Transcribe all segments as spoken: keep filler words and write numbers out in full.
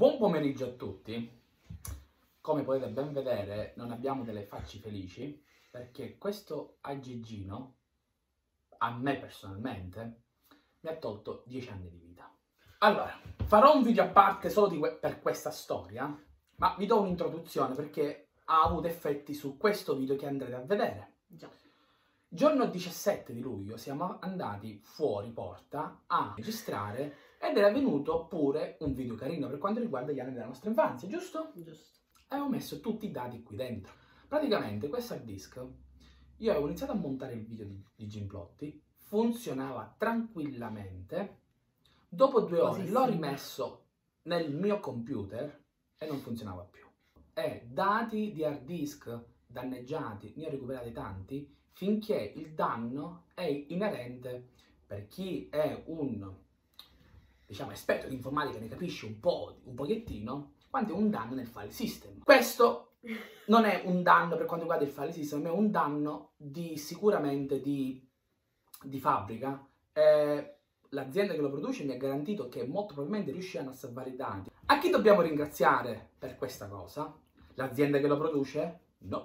Buon pomeriggio a tutti. Come potete ben vedere non abbiamo delle facce felici perché questo aggeggino, a me personalmente, mi ha tolto dieci anni di vita. Allora, farò un video a parte solo di que per questa storia, ma vi do un'introduzione perché ha avuto effetti su questo video che andrete a vedere. Già. Giorno diciassette di luglio siamo andati fuori porta a registrare ed era venuto pure un video carino per quanto riguarda gli anni della nostra infanzia, giusto? Giusto. Avevo messo tutti i dati qui dentro. Praticamente questo hard disk, io avevo iniziato a montare il video di, di Gimplotti, funzionava tranquillamente, dopo due ore l'ho rimesso nel mio computer e non funzionava più. E dati di hard disk danneggiati, ne ho recuperati tanti, finché il danno è inerente per chi è un, diciamo, esperto di informatica, ne capisce un po', un pochettino, quanto è un danno nel file system. Questo non è un danno per quanto riguarda il file system, è un danno di, sicuramente di, di fabbrica. Eh, L'azienda che lo produce mi ha garantito che molto probabilmente riusciranno a salvare i dati. A chi dobbiamo ringraziare per questa cosa? L'azienda che lo produce? No.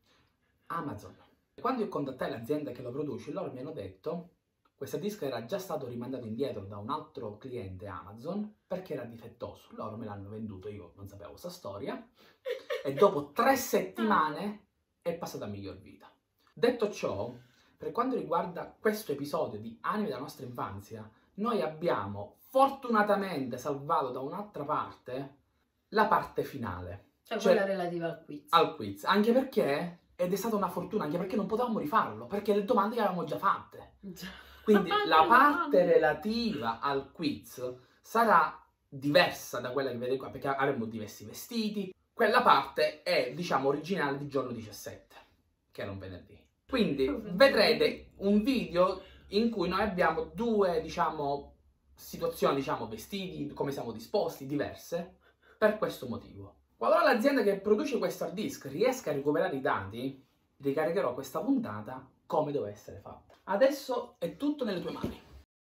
Amazon. Quando io contattai l'azienda che lo produce, loro mi hanno detto questo disco era già stato rimandato indietro da un altro cliente Amazon perché era difettoso. Loro me l'hanno venduto, io non sapevo questa storia, e dopo tre settimane è passato a miglior vita. Detto ciò, per quanto riguarda questo episodio di Anime della nostra infanzia, noi abbiamo fortunatamente salvato da un'altra parte la parte finale. Cioè, Cioè quella relativa al quiz. Al quiz, anche perché, ed è stata una fortuna, anche perché non potevamo rifarlo, perché le domande le avevamo già fatte. Già. Quindi la parte relativa al quiz sarà diversa da quella che vedete qua, perché avremo diversi vestiti. Quella parte è, diciamo, originale di giorno diciassette, che era un venerdì. Quindi vedrete un video in cui noi abbiamo due, diciamo, situazioni, diciamo, vestiti, come siamo disposti, diverse, per questo motivo. Qualora l'azienda che produce questo hard disk riesca a recuperare i dati, ricaricherò questa puntata come deve essere fatta. Adesso è tutto nelle tue mani.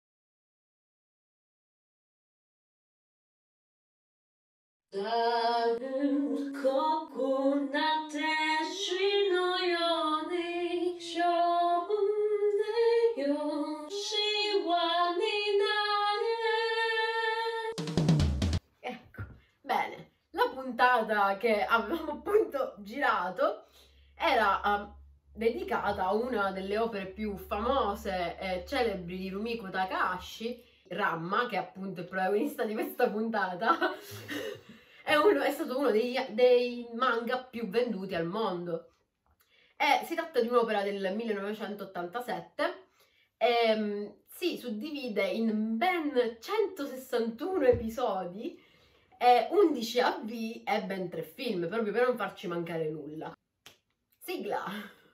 Ecco, bene, la puntata che avevamo appunto girato era uh, dedicata a una delle opere più famose e celebri di Rumiko Takahashi, Ranma, che è appunto il protagonista di questa puntata. È, uno, è stato uno dei, dei manga più venduti al mondo. E si tratta di un'opera del millenovecentottantasette e um, si suddivide in ben centosessantuno episodi e undici A V e ben tre film, proprio per non farci mancare nulla. Sigla!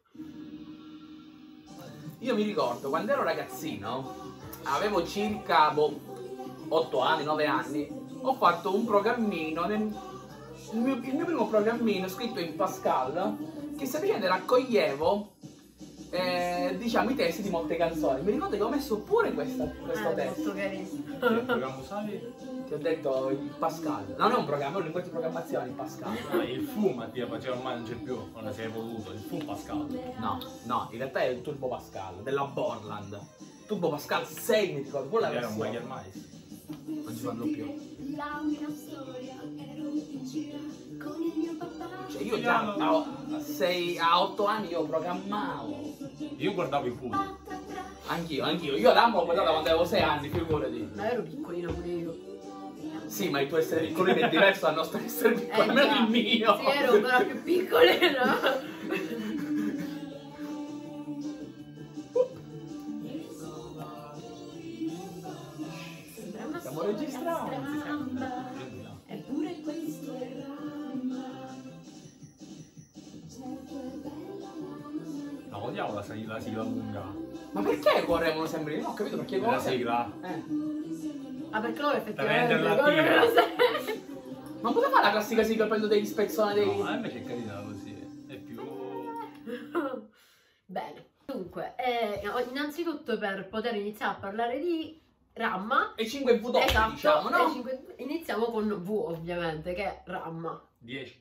Io mi ricordo, quando ero ragazzino, avevo circa boh, otto anni, nove anni, ho fatto un programmino, nel, il, mio, il mio primo programmino scritto in Pascal, che semplicemente raccoglievo eh, diciamo i testi di molte canzoni. Mi ricordo che ho messo pure questa, questo Eh, testo. molto carino. Che programma usavi? Ti ho detto il Pascal. Non è un programma, è un linguaggio di programmazione, il Pascal. No, il Fu Mattia faceva ormai non c'è più, non ne sei evoluto, il Fu Pascal. No, no, in realtà è il Turbo Pascal, della Borland. Turbo Pascal sei, mi ricordo, quella Era un versione. Mayer Mais. Non ci fanno più. La mia storia ero in gira con il mio papà. Cioè io già a, sei, a otto anni io programmavo. Io guardavo i Fu. Anch'io, anch'io. Io l'amo guardato quando avevo sei anni, figurati. Ma ero piccolino pure io. Sì, ma il tuo essere piccolino è diverso dal nostro essere piccolo, Eh, almeno già. il mio. Sì, ero ancora più piccolina. Stiamo registrando. Eppure questo è Ranma. La odiavo la, sig- la sigla lunga. Ma perché correvano sempre? Io non ho capito perché La cosa. sigla. Eh. Ah, perché loro effettivamente Trend corrono latina. sempre. Ma cosa fa la classica sigla prendo degli spezzoni dei. No, a me c'è carina così. È più. Bene, dunque, eh, innanzitutto per poter iniziare a parlare di Ramma. E cinque V doppie, Esatto, diciamo, no? e cinque iniziamo con V ovviamente, che è Ramma. dieci.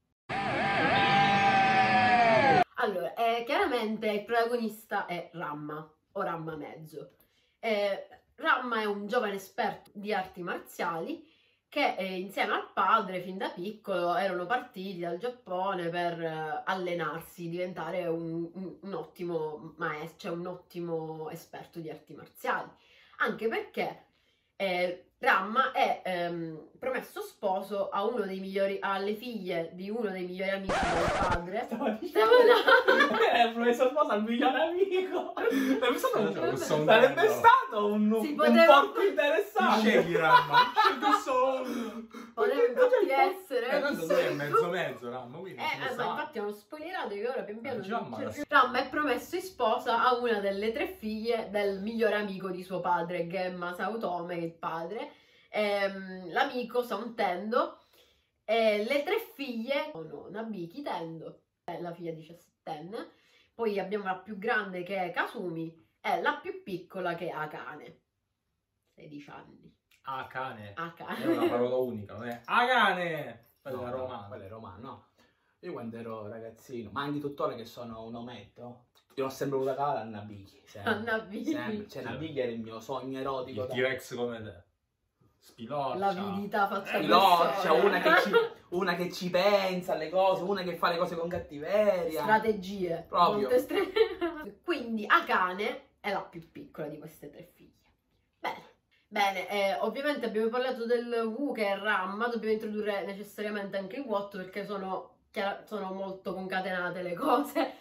Allora, eh, chiaramente il protagonista è Ramma, o Ramma mezzo. Eh, Ramma è un giovane esperto di arti marziali che eh, insieme al padre fin da piccolo erano partiti dal Giappone per eh, allenarsi, diventare un, un, un ottimo maestro, cioè un ottimo esperto di arti marziali. Anche perché eh, Ramma è ehm, promesso sposo a uno dei migliori, alle figlie di uno dei migliori amici del padre. Stavo dicendo, è promesso sposa al migliore amico. Sarebbe stato, un sarebbe caso. stato un, Si un poteva- porto interessante. Scegli Ramma, scegli solo. Potrebbe infatti essere. Eh, tanto lui è mezzo mezzo, Ramma, quindi Eh, ci eh, ma sta. infatti hanno spoilerato che ora pian piano Eh, già, non ma c'è la- più. Ramma è promesso in sposa a una delle tre figlie del migliore amico di suo padre, Gemma Saotome, che è il padre. Ehm, l'amico Sontendo, e le tre figlie sono Nabiki Tendo, è la figlia diciassettenne, poi abbiamo la più grande che è Kasumi e la più piccola che è Akane, sedici anni. Akane. Akane. È una parola unica, non è Akane. Quella No, è no, romana. quello è romano, no. Io quando ero ragazzino, ma anche tuttora che sono un ometto, io ho sempre voluto cavare a Nabiki. A Nabiki. Sempre. Cioè, Nabiki era il mio sogno erotico. Il da- T-Rex come te. Spiloccia. L'avidità faccia Piloccia, persona. una che, ci, una che ci pensa alle cose, una che fa le cose con cattiveria. Strategie. Proprio. molte stre- Quindi Akane è la più piccola di queste tre figlie. Bene. Bene, eh, ovviamente abbiamo parlato del Wu che è Ramma, dobbiamo introdurre necessariamente anche il What perché sono, chiara- sono molto concatenate le cose.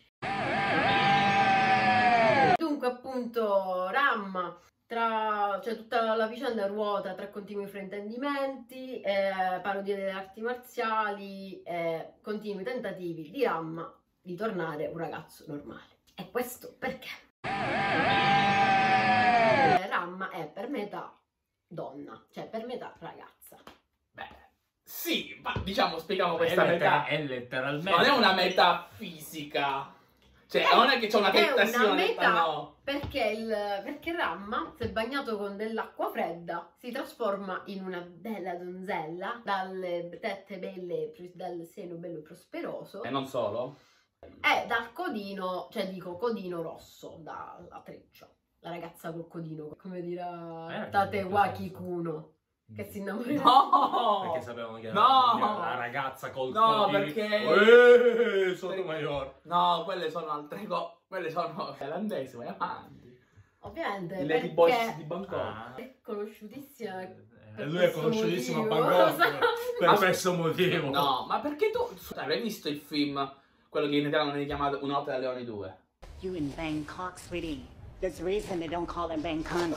Dunque appunto Ramma, tra, cioè tutta la vicenda ruota tra continui fraintendimenti, eh, parodie delle arti marziali e continui tentativi di Ramma di tornare un ragazzo normale. E questo perché? Ramma è per metà donna, cioè per metà ragazza. Beh, sì, ma diciamo, spieghiamo È, questa lettera- metà. è letteralmente. Non è una metà fisica. Cioè, È- non è che c'è una è tetta sì, una una tetta metà. no. Perché, il, perché Ramma, se bagnato con dell'acqua fredda, si trasforma in una bella donzella, dalle tette belle, dal seno bello prosperoso, E non solo. e dal codino, cioè dico codino rosso, dalla treccia. La ragazza col codino, come dirà Eh, Tatewa che Kikuno, che si innamora. No! Perché sapevano che era No! la ragazza col No, codino. perché- Eh, Sotomayor. No, quelle sono altre cose. Quelle sono thailandesi, vai avanti. Ovviamente, Le perché Lady Boys di Bangkok. Ah. è conosciutissima. Eh, per lui è questo conosciutissimo a motivo. Bangkok per Ma- questo motivo. No, ma perché tu hai visto il film, quello che in italiano viene chiamato Una notte da Leoni due? You in Bangkok, sweetie. There's a reason they don't call it Bangkok.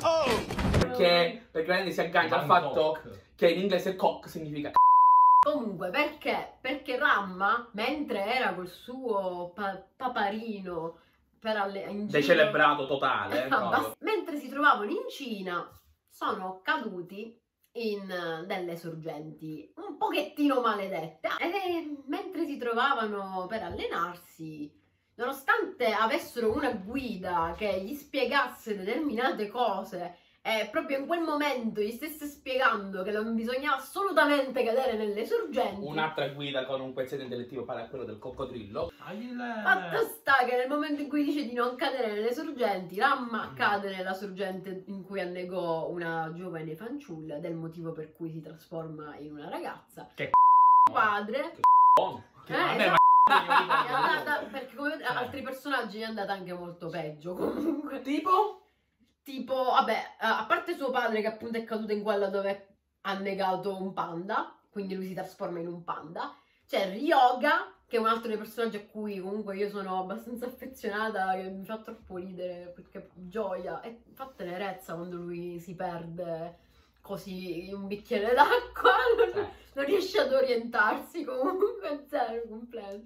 Perché, perché veramente si aggancia al fatto Bangkok. che in inglese cock significa c***o. Comunque, perché? Perché Ramma, mentre era col suo pa- paparino per alle- in Cina, Decelebrato totale. eh, Abbast- proprio. mentre si trovavano in Cina, sono caduti in eh, delle sorgenti un pochettino maledette. E mentre si trovavano per allenarsi, nonostante avessero una guida che gli spiegasse determinate cose, e proprio in quel momento gli stesse spiegando che non bisognava assolutamente cadere nelle sorgenti, Un'altra guida con un quoziente intellettivo pari a quello del coccodrillo. fatto sta che nel momento in cui dice di non cadere nelle sorgenti, Ramma cade nella sorgente in cui annegò una giovane fanciulla, del motivo per cui si trasforma in una ragazza. Che padre, Oh. eh, Vabbè, esatto, ma- è andata, perché come vedete, altri personaggi è andata anche molto peggio comunque. Tipo? Tipo, vabbè, a parte suo padre che appunto è caduto in quella dove ha negato un panda, quindi lui si trasforma in un panda. C'è Ryoga, che è un altro dei personaggi a cui comunque io sono abbastanza affezionata, che mi fa troppo ridere, perché gioia, e fa tenerezza quando lui si perde così in un bicchiere d'acqua, non, non riesce ad orientarsi comunque, zero, completo.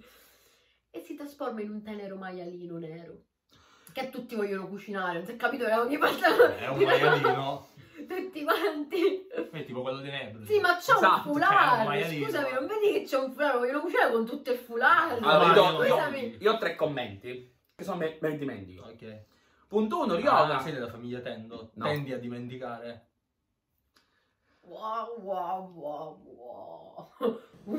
E si trasforma in un tenero maialino nero. Che tutti vogliono cucinare, non si è capito che ogni volta è un maialino. tutti quanti. È tipo quello di Nebra. Sì, ma c'è Esatto, un c'è un foulard, maialino. scusami, non vedi che c'è un foulard, vogliono cucinare con tutto il foulard. Allora, io, no, io- Scusami. io ho tre commenti, che sono me, me ne dimentico. Ok. Punto uno, Ryoga. Ah, sei della famiglia Tendo? No. Tendi a dimenticare? Wow, wow, wow, wow. In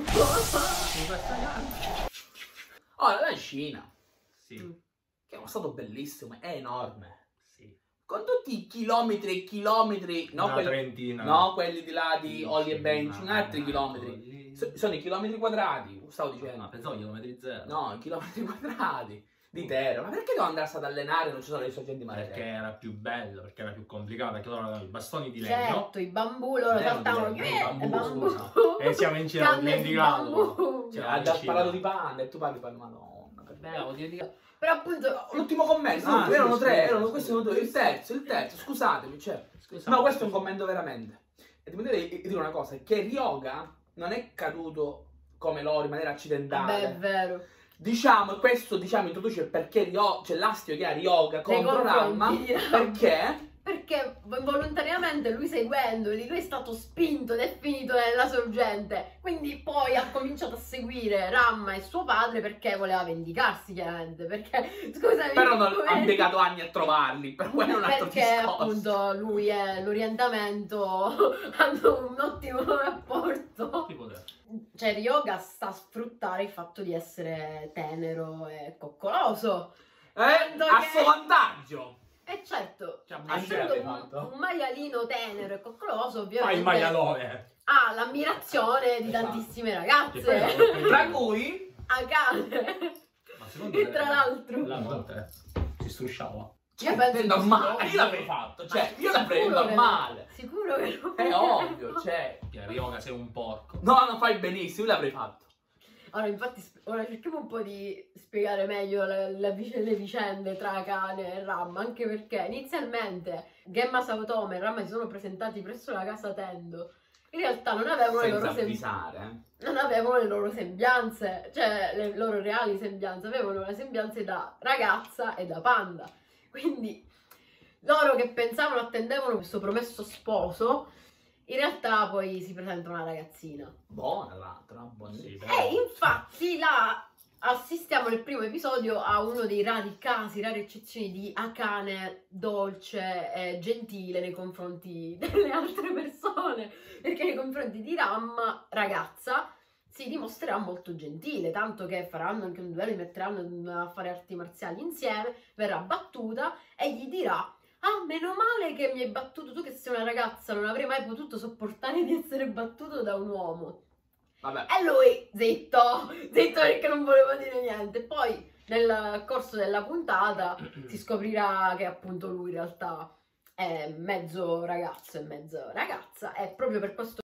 questa gara? Ora, la Cina, Sì, che è uno stato bellissimo, è enorme. sì. Con tutti i chilometri e chilometri, no, Una quelli, trentina. no, quelli di là di Sì, Oli e sì, Bench, ma- altri ma- chilometri. sì. So- sono i chilometri quadrati, stavo dicendo. Ah, pensavo chilometri zero. No, i chilometri quadrati di terra. Ma perché devo andarsi ad allenare e non ci sono le sorgenti Perché maledette? era più bello, perché era più complicato, perché loro avevano i bastoni di legno. Certo, i bambù loro Erano saltavano. di legno, Eh, i bambù, bambù. scusa. E siamo in Cina, ho Canne di dimenticato. bambù. Cioè, Ha in già Cina. parlato di panda e tu parli per Madonna. che bello. Abbiamo dimenticato. Però appunto L'ultimo commento, Ah, no, erano sì, tre, sì, erano sì, questi sì, sono due, sì, il sì. terzo, il terzo, scusatemi, cioè. Scusate. No, questo è un commento veramente. E devo dire, dire una cosa, che Ryoga non è caduto come loro in maniera accidentale. Beh, è vero. Diciamo, questo diciamo introduce il perché Ryo, c'è l'astio che ha Ryoga Nei contro confronti Ranma, di Ranma. perché Perché involontariamente lui seguendoli, lui è stato spinto ed è finito nella sorgente. Quindi poi ha cominciato a seguire Ranma e suo padre perché voleva vendicarsi, chiaramente. Perché, scusami, però non come- ha impiegato anni a trovarli, per quello è un altro perché discorso. appunto lui e l'orientamento hanno un ottimo rapporto. Tipo te. Cioè Ryoga sta a sfruttare il fatto di essere tenero e coccoloso. Eh, Tanto a che- suo vantaggio. E certo, Cioè, essendo hai un, fatto? un maialino tenero e coccoloso, Fai ovviamente il maialone. ha l'ammirazione di Esatto. tantissime Che ragazze. poi- Tra cui Akane. Ma secondo E te- tra l'altro, La notte si strusciava. Io penso è di normale, sì. io l'avrei fatto, cioè, Ma io l'avrei sicuro che- normale. Sicuro che lo È ovvio, cioè. Che Ryoga sei un porco. No, non fai benissimo, io l'avrei fatto. Allora, infatti, sp- ora cerchiamo un po' di spiegare meglio le, le vic- le vicende tra Akane e Ranma, anche perché inizialmente Gemma Saotome e Ranma si sono presentati presso la casa Tendo. In realtà non avevano le Senza loro sem- avvisare, eh. non avevano le loro sembianze, cioè le loro reali sembianze, avevano le sembianze da ragazza e da panda. Quindi loro che pensavano, attendevano questo promesso sposo, in realtà poi si presenta una ragazzina. Buona l'altra, buonissima. Sì, però- E infatti là assistiamo nel primo episodio a uno dei rari casi, rare eccezioni di Akane dolce e gentile nei confronti delle altre persone, perché nei confronti di Ranma, ragazza, si dimostrerà molto gentile, tanto che faranno anche un duello, li metteranno a fare arti marziali insieme, verrà battuta e gli dirà: ah, meno male che mi hai battuto tu, che sei una ragazza, non avrei mai potuto sopportare di essere battuto da un uomo. Vabbè, E lui, zitto, zitto perché non volevo dire niente. Poi nel corso della puntata si scoprirà che appunto lui in realtà è mezzo ragazzo e mezzo ragazza, e proprio per questo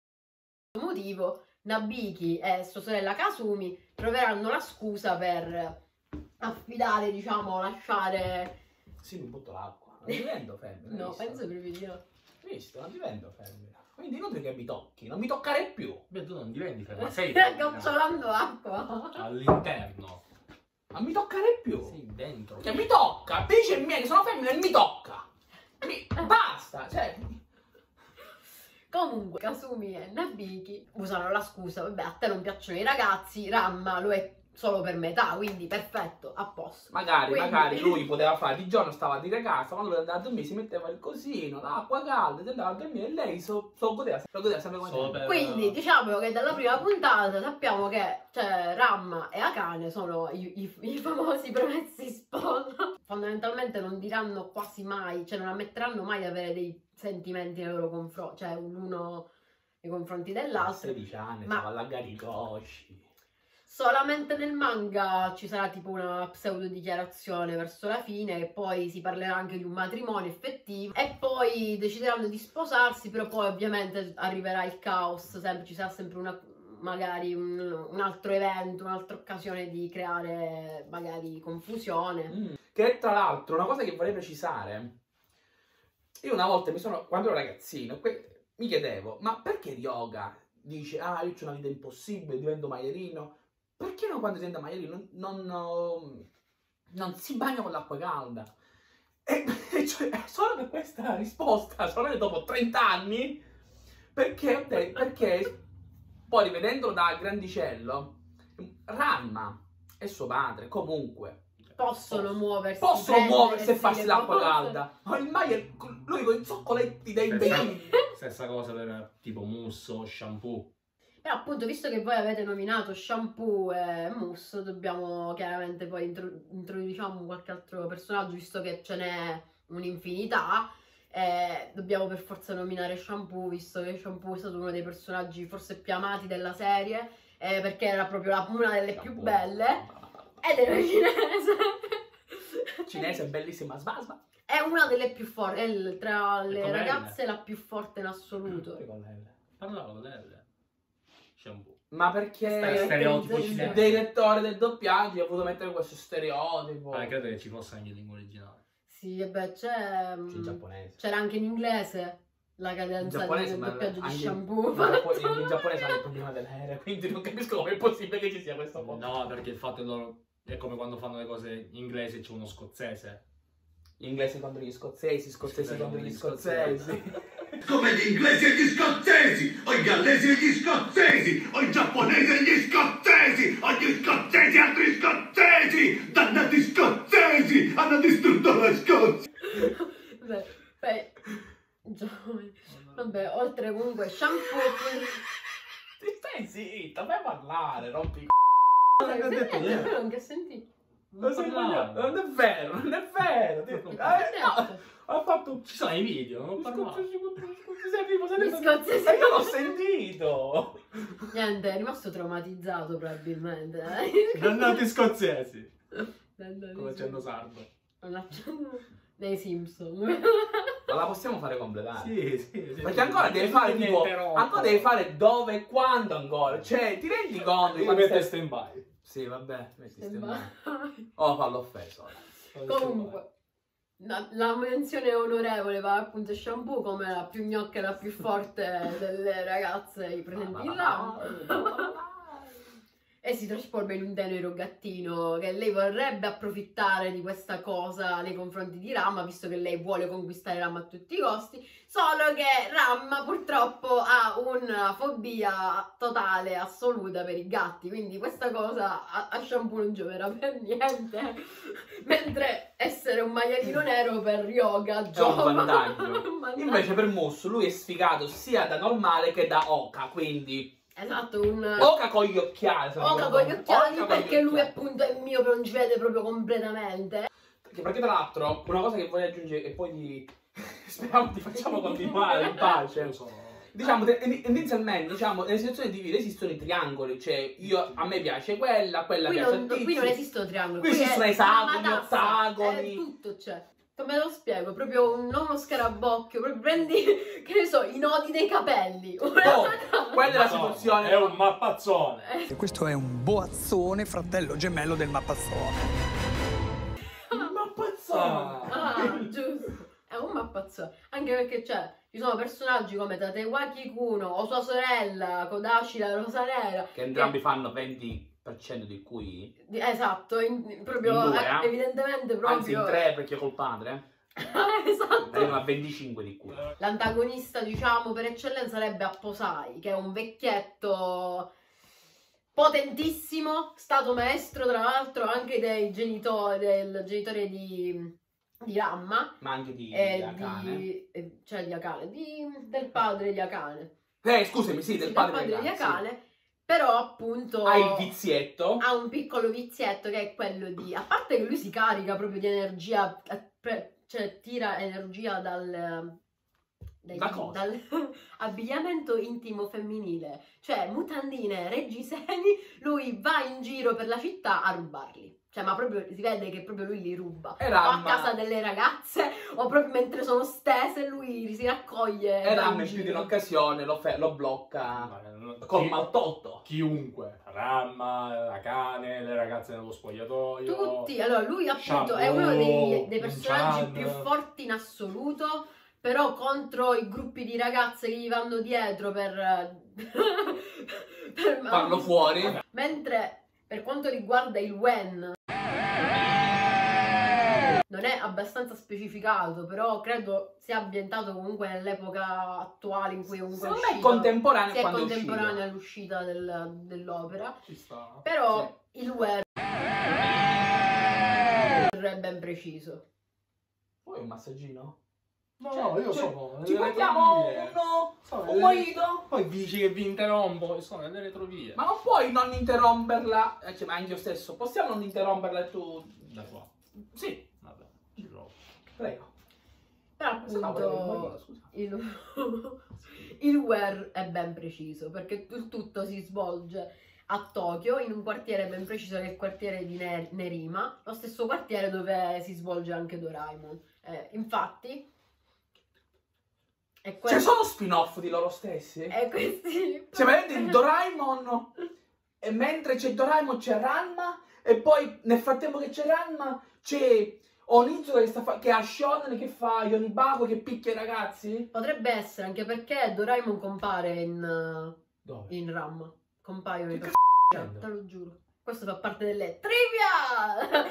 motivo Nabiki e sua sorella Kasumi troveranno la scusa per affidare, diciamo, lasciare... sì, mi butto l'acqua. Non divento femmina. hai No, visto? penso proprio di no. Hai visto? Non divento femmina. Quindi inutile che mi tocchi, non mi toccare più. Beh, tu non diventi femmina, sei Stai femmina. gocciolando acqua. All'interno. Non mi toccare più. Sì, dentro. Cioè, mi tocca. Dice il mio che sono femmina e mi tocca. Mi... Basta, cioè... Comunque, Kasumi e Nabiki usano la scusa: vabbè, a te non piacciono i ragazzi, Ranma lo è solo per metà, quindi perfetto, a posto. Magari, Quindi- magari lui poteva fare, di giorno stava di ragazza, quando lui andava a dormire si metteva il cosino, l'acqua calda, si andava a dormire e lei so, so godeva, lo godeva sempre come Solo te. per- Quindi diciamo che dalla prima puntata sappiamo che, cioè, Ranma e Akane sono i, i- i famosi promessi sposa. Fondamentalmente non diranno quasi mai, cioè non ammetteranno mai di avere dei sentimenti nei loro confronti, cioè l'uno nei confronti A dell'altro. sedici anni, Ma- stava a laggare i cosci. Solamente nel manga ci sarà tipo una pseudo dichiarazione verso la fine, e poi si parlerà anche di un matrimonio effettivo e poi decideranno di sposarsi, però poi ovviamente arriverà il caos, sempre ci sarà sempre una, magari un, un altro evento, un'altra occasione di creare magari confusione. Mm. Che tra l'altro, una cosa che vorrei precisare, io una volta mi sono, quando ero ragazzino, que- mi chiedevo, ma perché Ryoga dice, ah, io ho una vita impossibile, divento maialino? Perché non quando diventa maialino non, non, non si bagna con l'acqua calda? E cioè, solo per questa risposta, solo dopo trenta anni, perché, ok, perché poi rivedendolo da grandicello, Ranma e suo padre, comunque, possono muoversi. Possono muoversi e farsi le l'acqua cose. calda. Ma il Maier, lui con i zoccoletti dei Stessa, bambini. stessa cosa per tipo musso, shampoo. Però appunto, visto che voi avete nominato shampoo e mousse, dobbiamo chiaramente poi intro- introduciamo qualche altro personaggio, visto che ce n'è un'infinità. Eh, dobbiamo per forza nominare shampoo, visto che shampoo è stato uno dei personaggi forse più amati della serie, eh, perché era proprio la- una delle più Shampoo. belle, ed era cinese. Cinese, bellissima, sbasba. È una delle più forti, è il- tra le come ragazze la più forte in assoluto. Parlavo con lei. Shampoo. Ma Sta- perché stereotipo il cinese. direttore del doppiaggio ha voluto mettere questo stereotipo. Ma credo che ci fosse anche in lingua originale. Sì, e beh, c'è... In giapponese. C'era anche in inglese la In cadenza giapponese, del ma doppiaggio di anche- shampoo. ma poi in giapponese hanno il problema dell'aereo, quindi non capisco come è possibile che ci sia questo mondo. No, perché il fatto che loro è come quando fanno le cose in inglese, c'è uno scozzese. Gli inglesi contro gli scozzesi, scozzesi Scozzesi contro gli contro gli scozzesi. Come gli inglesi e gli scozzesi, o i gallesi e gli scozzesi, o i giapponesi e gli scozzesi, o gli scozzesi e altri scozzesi, dannati scozzesi, hanno distrutto la Scozia. Beh, beh, giovane. Vabbè, oltre comunque shampoo... Ti stai zitto, fai parlare, rompi i Cosa ho che detto senti? io. Quello non che senti? Non sei parlavo. coglione, non è vero, non è vero. Ti- Che Eh, cosa no, ha fatto Ci sono i video, non ho parlato. scozzesi contro gli scozzesi, sei tipo, sei Gli detto- scozzesi. Eh, io l'ho sentito. Niente, è rimasto traumatizzato probabilmente. eh. Dannati scozzesi. Dannati Come sì. accendo sardo. Un accento dei Simpson. Ma la possiamo fare completare? Sì, sì, sì. Perché ancora devi fare tipo, ancora devi fare dove e quando ancora. Cioè, ti rendi conto di Io quando metto stai... stand by. Sì, vabbè, metti E stand by. vai. Oh, fallo offeso. Comunque, la, la menzione onorevole va appunto a shampoo come la più gnocca e la più forte delle ragazze presenti là. E si trasforma in un tenero gattino che lei vorrebbe approfittare di questa cosa nei confronti di Ram, visto che lei vuole conquistare Ram a tutti i costi, solo che Ram purtroppo ha una fobia totale, assoluta per i gatti, quindi questa cosa a, a Shampoo non gioverà per niente, mentre essere un maialino nero per Ryoga È un giova. vantaggio. Un vantaggio. Invece per Musso lui è sfigato sia da normale che da Oka, quindi Esatto, un... Oka con gli occhiali. se non Oca ricordo con gli male. occhiali Oka con gli perché lui occhiali. appunto è miope, non ci vede proprio completamente. Perché, perché tra l'altro una cosa che voglio aggiungere e poi ti... speriamo ti facciamo continuare in pace. Diciamo, te- tendenzialmente, diciamo, nelle situazioni di vita esistono i triangoli, cioè io, a me piace quella, quella Qui piace non, al tizio. qui non esistono triangoli, Qui qui esistono è esagoni, una matassa, ottagoni. è tutto c'è. Come lo spiego? Proprio un, non uno scarabocchio, proprio prendi, che ne so, i nodi dei capelli. Oh, quella è la situazione. È un mappazzone. E questo è un boazzone, fratello gemello del mappazzone. Ma pazzone! Ah, giusto. È un mappazzone. Anche perché c'è, ci sono personaggi come Tatewaki Kuno o sua sorella Kodashi la Rosa Nera. Che entrambi fanno venti per cento di cui... Di- Esatto, in- proprio In due, eh, eh? evidentemente proprio... Anzi in tre perché col padre. Esatto. Arriva a venticinque di cui. L'antagonista, diciamo, per eccellenza sarebbe Apposai, che è un vecchietto potentissimo, stato maestro tra l'altro anche dei genitori, del genitore di, di Ramma Ma anche di e Akane. di, e- cioè di Akane, di, del padre di Akane. Eh, scusami, sì, del Sì, padre, di di Akane. Akane, però appunto Ha il vizietto. ha un piccolo vizietto che è quello di, a parte che lui si carica proprio di energia, eh, pre- cioè tira energia dal, dai- Da cosa? dal abbigliamento intimo femminile, cioè mutandine, reggiseni, lui va in giro per la città a rubarli. Cioè, ma proprio si vede che proprio lui li ruba. E O a Ramma- casa delle ragazze, o proprio mentre sono stese, lui si raccoglie. E va Ramma in giro. più di un'occasione lo, fe- lo blocca col Chi- maltotto. Chiunque, Ramma, Akane, le ragazze nello spogliatoio. Tutti, allora lui appunto Shampoo, è uno dei, dei personaggi Chan. più forti in assoluto, però contro i gruppi di ragazze che gli vanno dietro per, per Farlo fuori. Mentre per quanto riguarda il Wen non è abbastanza specificato, però credo sia ambientato comunque nell'epoca attuale in cui comunque Secondo è me è uscito, contemporaneo sia quando è contemporanea uscito. all'uscita del- dell'opera. Ci sta. Però il Wen È ben preciso. Vuoi un massaggino? No, Cioè, no, io cioè, sono Ci nelle portiamo retrovie. uno, Sono un nelle- mojito? Poi dici che vi interrompo, sono nelle retrovie. Ma non puoi non interromperla, eh, cioè, ma anche io stesso, possiamo non interromperla e tu... Da qua. Sì, Vabbè, ci provo. prego. Però Se no, volevo il appunto mojito, scusa. il, il where è ben preciso, perché il tutto si svolge a Tokyo, in un quartiere ben preciso che è il quartiere di Ne- Nerima, lo stesso quartiere dove si svolge anche Doraemon. Eh, infatti, è Ci que- sono spin-off di loro stessi? è questi... Cioè, vedete il Doraemon, e mentre c'è Doraemon c'è Ranma, e poi nel frattempo che c'è Ranma c'è Onizuka che, sta fa- che ha Shonen che fa Yonibaku che picchia i ragazzi? Potrebbe essere, anche perché Doraemon compare in, Dove? in RAM. Compaiono i Che personaggi, te lo giuro. Questo fa parte delle trivia!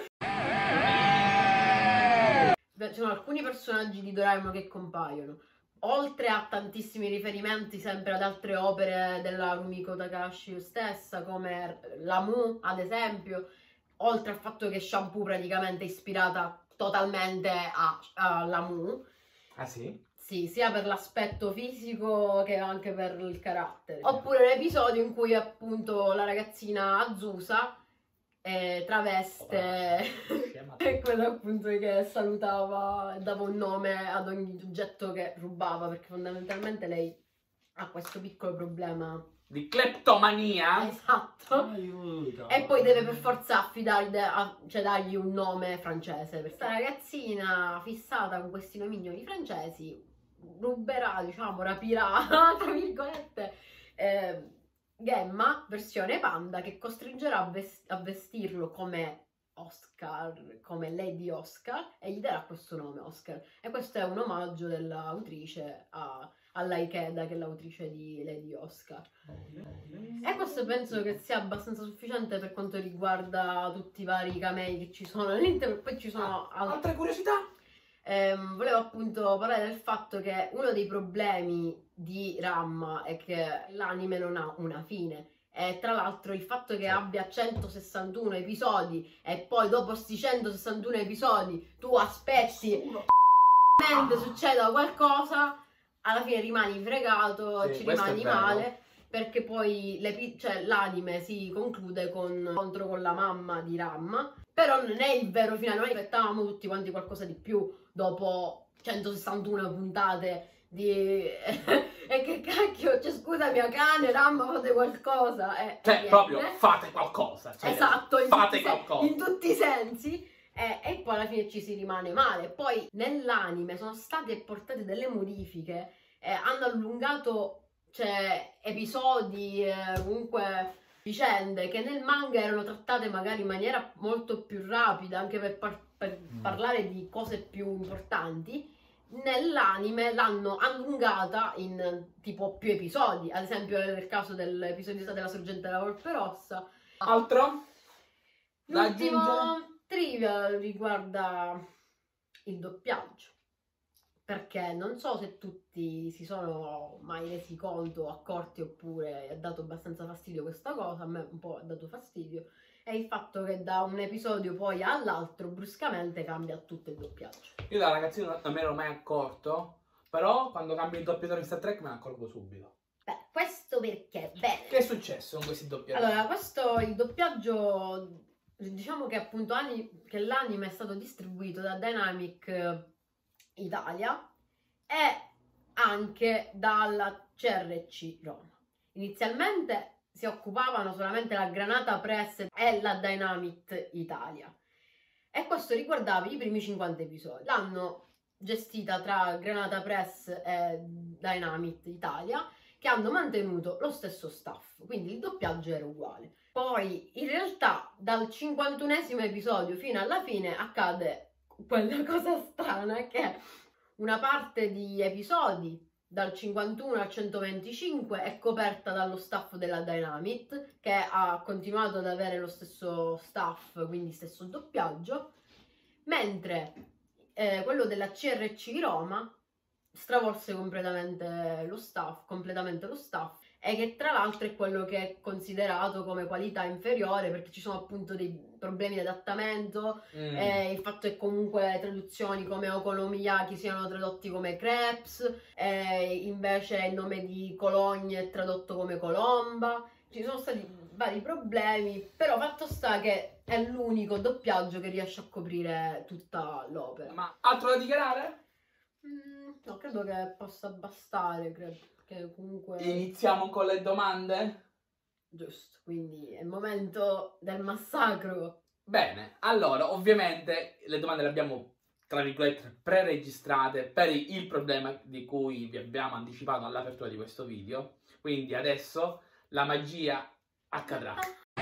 Beh, ci sono alcuni personaggi di Doraemon che compaiono, oltre a tantissimi riferimenti sempre ad altre opere della Rumiko Takahashi stessa, come Lamu, ad esempio, oltre al fatto che Shampoo praticamente è ispirata totalmente a, a Lamu. Ah sì? Sì, sia per l'aspetto fisico che anche per il carattere. Oppure l'episodio in cui appunto la ragazzina Azusa eh, traveste è quella appunto che salutava e dava un nome ad ogni oggetto che rubava, perché fondamentalmente lei ha questo piccolo problema. Di cleptomania? Esatto. Aiuto. E poi deve per forza affidargli, a- cioè dargli un nome francese. Questa ragazzina fissata con questi nomignoli francesi ruberà, diciamo, rapirà, tra virgolette, eh, Gemma, versione panda, che costringerà a, ves- a vestirlo come Oscar, come Lady Oscar, e gli darà questo nome, Oscar. E questo è un omaggio dell'autrice a, alla Ikeda, che è l'autrice di Lady Oscar. E questo penso che sia abbastanza sufficiente per quanto riguarda tutti i vari camei che ci sono all'interno. Poi ci sono altri. Altre curiosità? Ehm, volevo appunto parlare del fatto che uno dei problemi di Ranma è che l'anime non ha una fine. E tra l'altro il fatto che abbia centosessantuno episodi e poi dopo questi centosessantuno episodi tu aspetti che succeda qualcosa, alla fine rimani fregato, Sì, ci questo è rimani vero. male, perché poi l'epi- cioè, l'anime si conclude con l'incontro con la mamma di Ranma, però non è il vero finale, noi aspettavamo tutti quanti qualcosa di più dopo centosessantuno puntate di... e che cacchio, cioè scusa mia cane, Ranma, fate qualcosa. E, Cioè, niente. proprio, fate qualcosa. Cioè, Esatto, in fate tutti, i sen- qualcosa. in tutti i sensi. E, e poi alla fine ci si rimane male. Poi nell'anime sono state apportate delle modifiche, eh, hanno allungato, cioè, episodi, eh, comunque vicende che nel manga erano trattate magari in maniera molto più rapida, anche per, par- per Mm. parlare di cose più importanti. Nell'anime l'hanno allungata in tipo più episodi, ad esempio nel caso dell'episodio della sorgente della Volpe Rossa. Altro? Da aggiungere? L'ultimo trivia riguarda il doppiaggio, perché non so se tutti si sono mai resi conto, accorti, oppure ha dato abbastanza fastidio questa cosa, a me un po' ha dato fastidio, è il fatto che da un episodio poi all'altro bruscamente cambia tutto il doppiaggio. Io da ragazzino non me ne ero mai accorto, però quando cambio il doppiatore in Star Trek me ne accorgo subito. Beh, questo perché? Bene. Che è successo con questi doppiatori? Allora, questo, il doppiaggio, diciamo che appunto ani- che l'anime è stato distribuito da Dynamic eh, Italia e anche dalla C R C Roma. Inizialmente si occupavano solamente la Granata Press e la Dynamic Italia, e questo riguardava i primi cinquanta episodi. L'hanno gestita tra Granata Press e Dynamic Italia, che hanno mantenuto lo stesso staff, quindi il doppiaggio era uguale. Poi in realtà dal cinquantunesimo episodio fino alla fine accade quella cosa strana che una parte di episodi dal cinquantuno al centoventicinque è coperta dallo staff della Dynamite, che ha continuato ad avere lo stesso staff, quindi stesso doppiaggio, mentre eh, quello della C R C Roma stravolse completamente lo staff, completamente lo staff e che tra l'altro è quello che è considerato come qualità inferiore, perché ci sono appunto dei problemi di adattamento, Mm. e il fatto che comunque le traduzioni come okonomiyaki siano tradotti come crepes, e invece il nome di Cologne è tradotto come colomba. Ci sono stati vari problemi, però fatto sta che è l'unico doppiaggio che riesce a coprire tutta l'opera. Ma altro da dichiarare? Mm, no, credo che possa bastare, credo che comunque... Iniziamo con le domande? Giusto, quindi è il momento del massacro. Bene, allora, ovviamente le domande le abbiamo, tra virgolette, pre-registrate per il problema di cui vi abbiamo anticipato all'apertura di questo video. Quindi adesso la magia accadrà.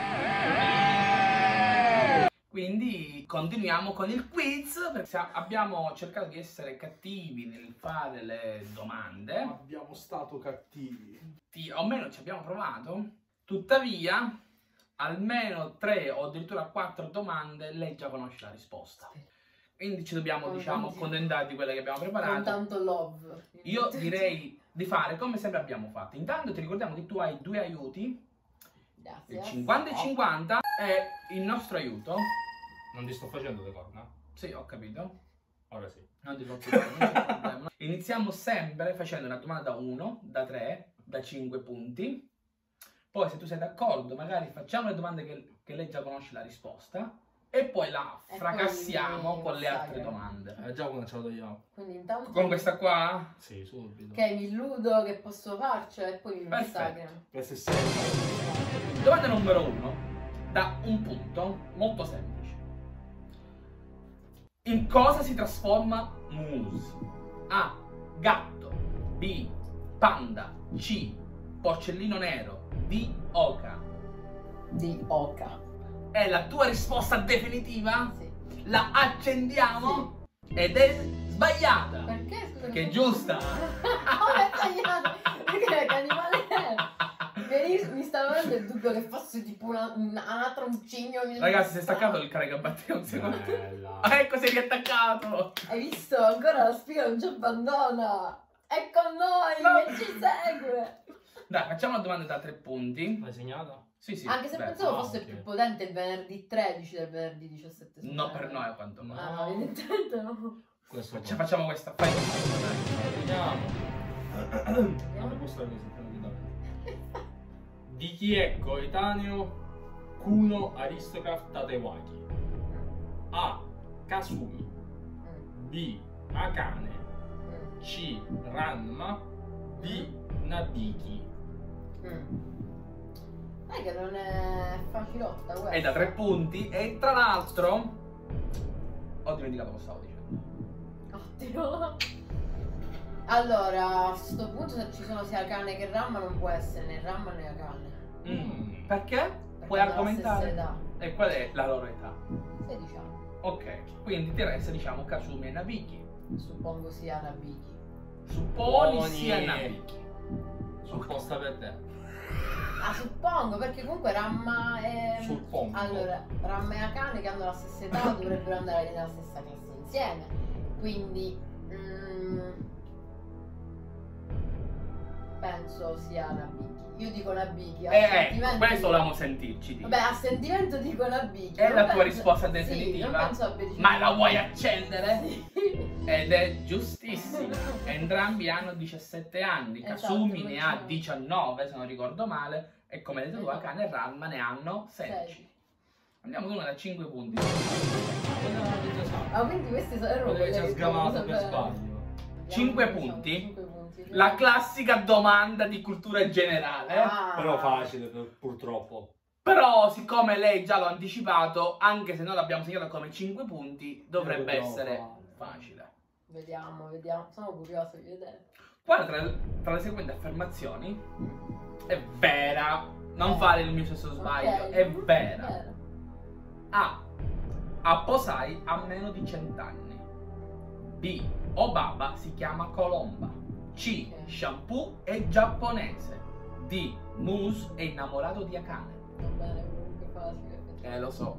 Quindi continuiamo con il quiz, perché abbiamo cercato di essere cattivi nel fare le domande. Abbiamo stato cattivi. Ti- o almeno ci abbiamo provato. Tuttavia, almeno tre o addirittura quattro domande lei già conosce la risposta. Quindi ci dobbiamo, Con diciamo, tanti- accontentare di quelle che abbiamo Con preparato. tanto love. Io direi di fare come sempre abbiamo fatto. Intanto ti ricordiamo che tu hai due aiuti, Grazie. il cinquanta e cinquanta e il nostro aiuto. Non ti sto facendo le corna? Sì, ho capito. Ora sì. Non ti preoccupare, non c'è problema. Iniziamo sempre facendo una domanda da uno, da tre, da cinque punti. Poi se tu sei d'accordo, magari facciamo le domande che, che lei già conosce la risposta e poi la E fracassiamo poi con le altre massacra. domande. Eh, già come ce la togliamo? Quindi intanto... Con questa qua? Sì, subito. Che mi illudo che posso farcela e poi mi Perfetto. massacrano. Questa è sempre. Domanda numero uno, da un punto, molto semplice. In cosa si trasforma Moose? A. Gatto. B. Panda. C. Porcellino nero. D. Oca. Di oca. È la tua risposta definitiva? Sì. La accendiamo? Ed è sbagliata. Perché? Scusa. Che è giusta. Come è sbagliato? Perché che animale è? Mi- Mi stava venendo il dubbio che fosse tipo una, un altro un cigno. Ragazzi, si è staccato il caricabatteria un secondo. Bella. Ah, ecco, si è riattaccato. Hai visto? Ancora la spiga non ci abbandona. È con noi, No. che ci segue. Dai, facciamo la domanda da tre punti. L'hai segnata? Sì, sì. Anche se beh. pensavo ah, fosse ok. più potente il venerdì tredici del venerdì diciassette. No, per noi a quanto No. mai. Ah, no, evidentemente no. Questo Cioè, facciamo questa. Fai. Vediamo. Non mi gusta così, tranquillamente. Di chi è coetaneo Kuno Aristocrat Tatewaki? A. Kasumi. B. Akane. C. Ranma. D. Nabiki. Mm. Sai che non è facilotta questa. È da tre punti. E tra l'altro. Ho dimenticato cosa stavo dicendo. Ottimo. Allora, a sto punto se ci sono sia Akane che Ranma non può essere né Ranma né Akane. Mm. Perché? Perché Puoi hanno la argomentare? stessa età. E qual è la loro età? sedici anni. Ok, quindi ti resta, diciamo, Kasumi e Nabiki. Suppongo sia Nabiki. Supponi Supponi. sia Nabiki. Supposta per te. Ah, suppongo, perché comunque Ranma e... Suppongo. Allora, Ranma e Akane che hanno la stessa età dovrebbero andare nella stessa classe insieme. Quindi... mm, penso sia Nabiki. Io dico Nabiki. a Eh, sentimento ecco, questo dico- volevamo sentirci. Dico. Vabbè, a sentimento dico Nabiki. È non la tua penso- risposta Sì, definitiva? non penso abbia deciso- Ma la vuoi accendere? Sì. Ed è giustissimo. Entrambi hanno diciassette anni. Esatto, Kasumi ne ha facciamo- diciannove, se non ricordo male. E come hai detto tu, Esatto. Akane e Ranma ne hanno sedici. Sedici. Andiamo con una da cinque punti. Ah, quindi questi sono erano Quello che quelle ci ha che sgamato devo per sapere. sbaglio. Cinque Vediamo, punti. diciamo, cinque punti. La classica domanda di cultura generale. Ah. Però facile, purtroppo. Però, siccome lei già l'ha anticipato, anche se noi l'abbiamo segnato come cinque punti, dovrebbe Dobbiamo essere fare. facile. Vediamo, vediamo. Sono curiosa di vedere. Quale tra, tra le seguenti affermazioni è vera? Non Eh. fare il mio stesso sbaglio, Ok. è vera. Vero. A. Apposai ha meno di cent'anni. B. Obaba si chiama Colomba. C. Ok. Shampoo è giapponese. D. Moose è innamorato di Akane. Va bene, comunque facile. Eh, lo so.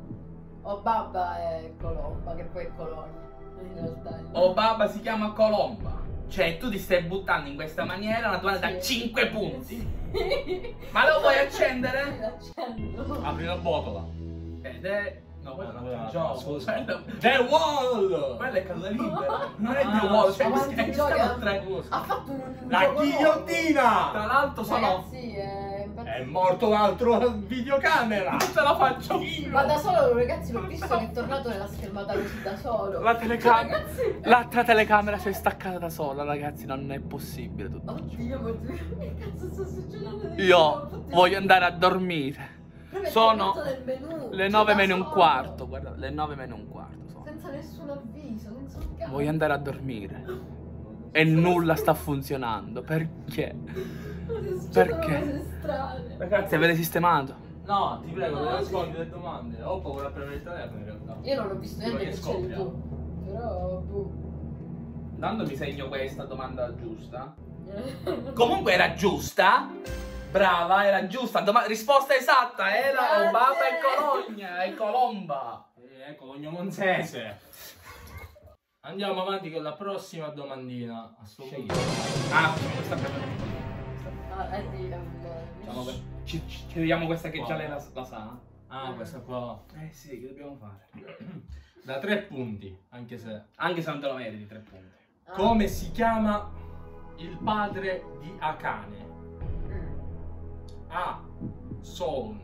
Obaba è Colomba, che poi è Colonia. In realtà. Obaba si chiama Colomba. Cioè, tu ti stai buttando in questa maniera una domanda da Sì. cinque punti. Ma lo vuoi accendere? L'accendo. Apri la botola. Ed è... No, quello è un altro no, gioco. scusa. Quello... The Wall! Quello è caduta libera. Non è Ah, The Wall, cioè avanti, mi gioca. stanno tre. Ha fatto un, un La gioco ghigliottina! Tra l'altro sono... Ragazzi, è impazzito. È morto l'altro videocamera! Non ce la faccio io! Ma da solo, ragazzi, l'ho visto che è tornato nella schermata così da solo. La telecamera... Ragazzi, L'altra telecamera si è staccata da sola, ragazzi, non è possibile tutto. oddio, ma che cazzo sta succedendo? Io voglio andare a dormire. Proprio è Sono tornato nel menù, le cioè, nove da meno un solo. quarto, guarda, le nove meno un quarto sono. Senza nessun avviso, senza un cazzo. Voglio andare a dormire. E nulla sta funzionando. Perché? Perché? Cose strane. Ragazzi, avete sistemato? No, ti prego, No, non sì. nascondi le domande. Ho paura a prendere il telefono in realtà. Io non ho visto niente Quello che che c'eri scoppia. tu. Però, boh. Tanto mi segno questa domanda giusta. Comunque era giusta. Brava, era giusta. Doma- risposta esatta era Grazie. Obama e Cologna e Colomba. Eh, ecco, Cogno Monzese. Andiamo avanti con la prossima domandina. A sto punto. Ah, questa per Ah, eh, di, Diciamo che- ci, ci ci vediamo questa che già lei la, la sa. Ah, questa qua. Eh sì, che dobbiamo fare? Da tre punti, anche se. Anche se non te lo meriti tre punti. Ah. Come si chiama il padre di Akane? Mm. A. Son.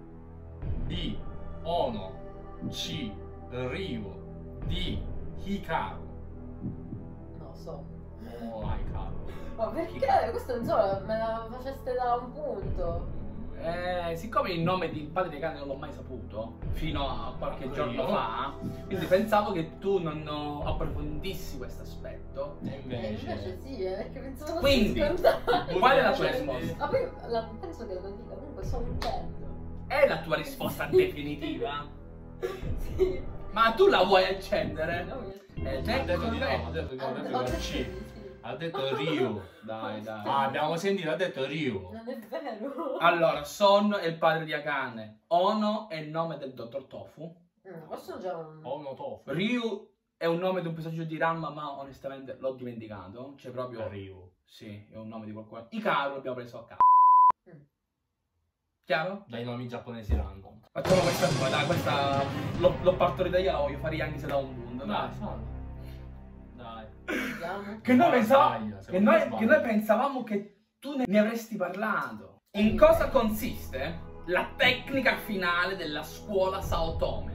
B. Ono. C. Ryu. D. Hikaru. Non so. Oh, Hikaru. Ma perché? Questo non so, me la faceste da un punto. Eh, siccome il nome di padre di cane non l'ho mai saputo fino a qualche Io? giorno fa, quindi pensavo che tu non approfondissi questo aspetto. E Eh, invece. invece sì, eh, perché pensavo Quindi, fosse scontato. qual è la tua Cioè, risposta? Ma poi la- penso che lo dica, comunque sono un certo. È la tua risposta definitiva? Sì. Ma tu la vuoi accendere? No, io- Eh, Ha già detto di no, ha detto di no, ha Ah, detto ho con detto C. di sì. Ha detto Ryu. Dai, dai. Ah, abbiamo sentito, ha detto Ryu. Non è vero. Allora, Son è il padre di Akane. Ono è il nome del dottor Tofu. Mm, questo già un... Ono Tofu. Ryu è un nome di un personaggio di Ranma, ma onestamente l'ho dimenticato. C'è proprio... Ryu. Sì, è un nome di qualcuno. Ikaru l'abbiamo preso a caso. Mm. Chiaro? Dai nomi giapponesi random. Facciamo questa qua, dai, questa l'ho, l'ho partorita io, la voglio fare io anche se da un punto. Dai, Dai. fallo. Dai. Vediamo. Che noi, Dai, pensavamo, sbaglia, che, secondo me noi, sbaglia. che noi pensavamo che tu ne, ne avresti parlato. In cosa consiste la tecnica finale della scuola Saotome?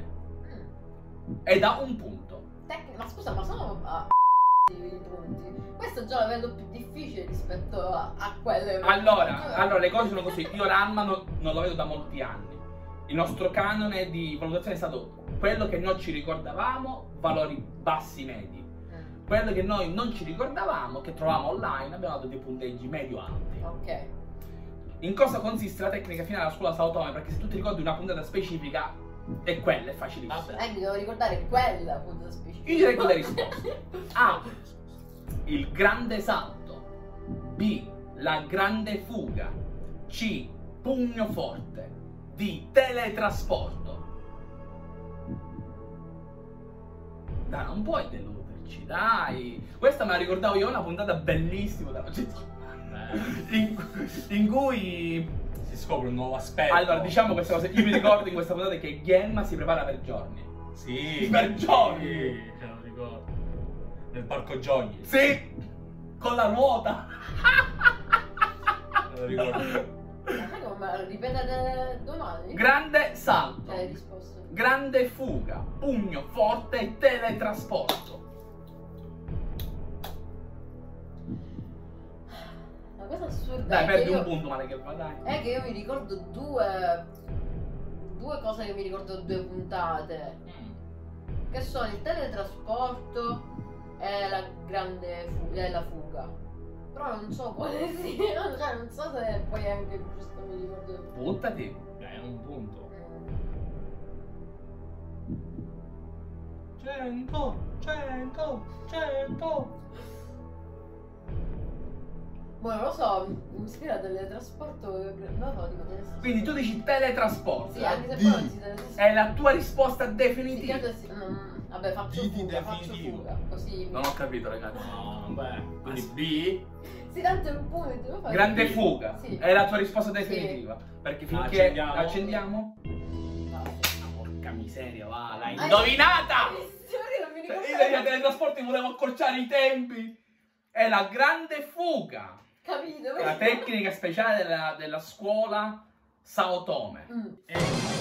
Mm. È da un punto. Tec- ma scusa, ma sono a i punti. Questo già lo vedo più difficile rispetto a, a quelle. Allora, allora, le cose sono così. Io Ranma non, non lo vedo da molti anni. Il nostro canone di valutazione è stato quello che noi ci ricordavamo, valori bassi medi. Mm, Quello che noi non ci ricordavamo, che trovavamo online, abbiamo dato dei punteggi medio-alti. ok. In cosa consiste la tecnica finale della scuola Saotome? Perché se tu ti ricordi una puntata specifica, è quella, è facilissima. Vabbè. Eh, mi devo ricordare quella appunto specifica. Io direi con le risposte. A. Il grande salto. B. La grande fuga. C. Pugno forte. D. Teletrasporto. Dai, non puoi deluderci, dai. Questa me la ricordavo io, una puntata bellissima della in, in cui... Si scopre un nuovo aspetto. Allora, diciamo questa cosa. Io mi ricordo in questa puntata che Genma si prepara per giorni. Sì. Per giorni. Sì, te lo ricordo. Nel parco giochi. Sì! Con la ruota! Me lo ricordo. Ma sai come? Ripetere domani? Grande salto. Cioè, le risposte. Grande fuga. Pugno forte e teletrasporto. Una cosa assurda Dai, è che perdi io- un punto, male che va, dai. È che io mi ricordo due due cose che mi ricordo da due puntate, che sono il teletrasporto e la grande fu- e la fuga. Però non so quale sia, cioè non so se poi anche giusto mi ricordo. Buttati. Dai, è un punto. Mm. Cento, cento, cento. Boh, non lo so, mi ispira al teletrasporto, non lo so, dico teletrasporto. Quindi tu dici teletrasporto. Sì, anche se D. poi non si teletrasporta. È la tua risposta Sì, definitiva. credo sì, mm, vabbè, Vabbè, faccio Diti fuga, faccio definitivo. fuga, così... Non ho capito, ragazzi. No, beh, quindi B. Sì, tanto è un punto, devo fare... Grande sì. fuga. Sì. È la tua risposta Sì. definitiva. Perché La finché accendiamo. la accendiamo. No. Porca miseria, va, l'hai Ah, indovinata! Io non mi Cioè, ricordo. io degli teletrasporti volevo accorciare i tempi. È la grande fuga. Capito? La tecnica speciale della, della scuola Sao Tome. Mm. E...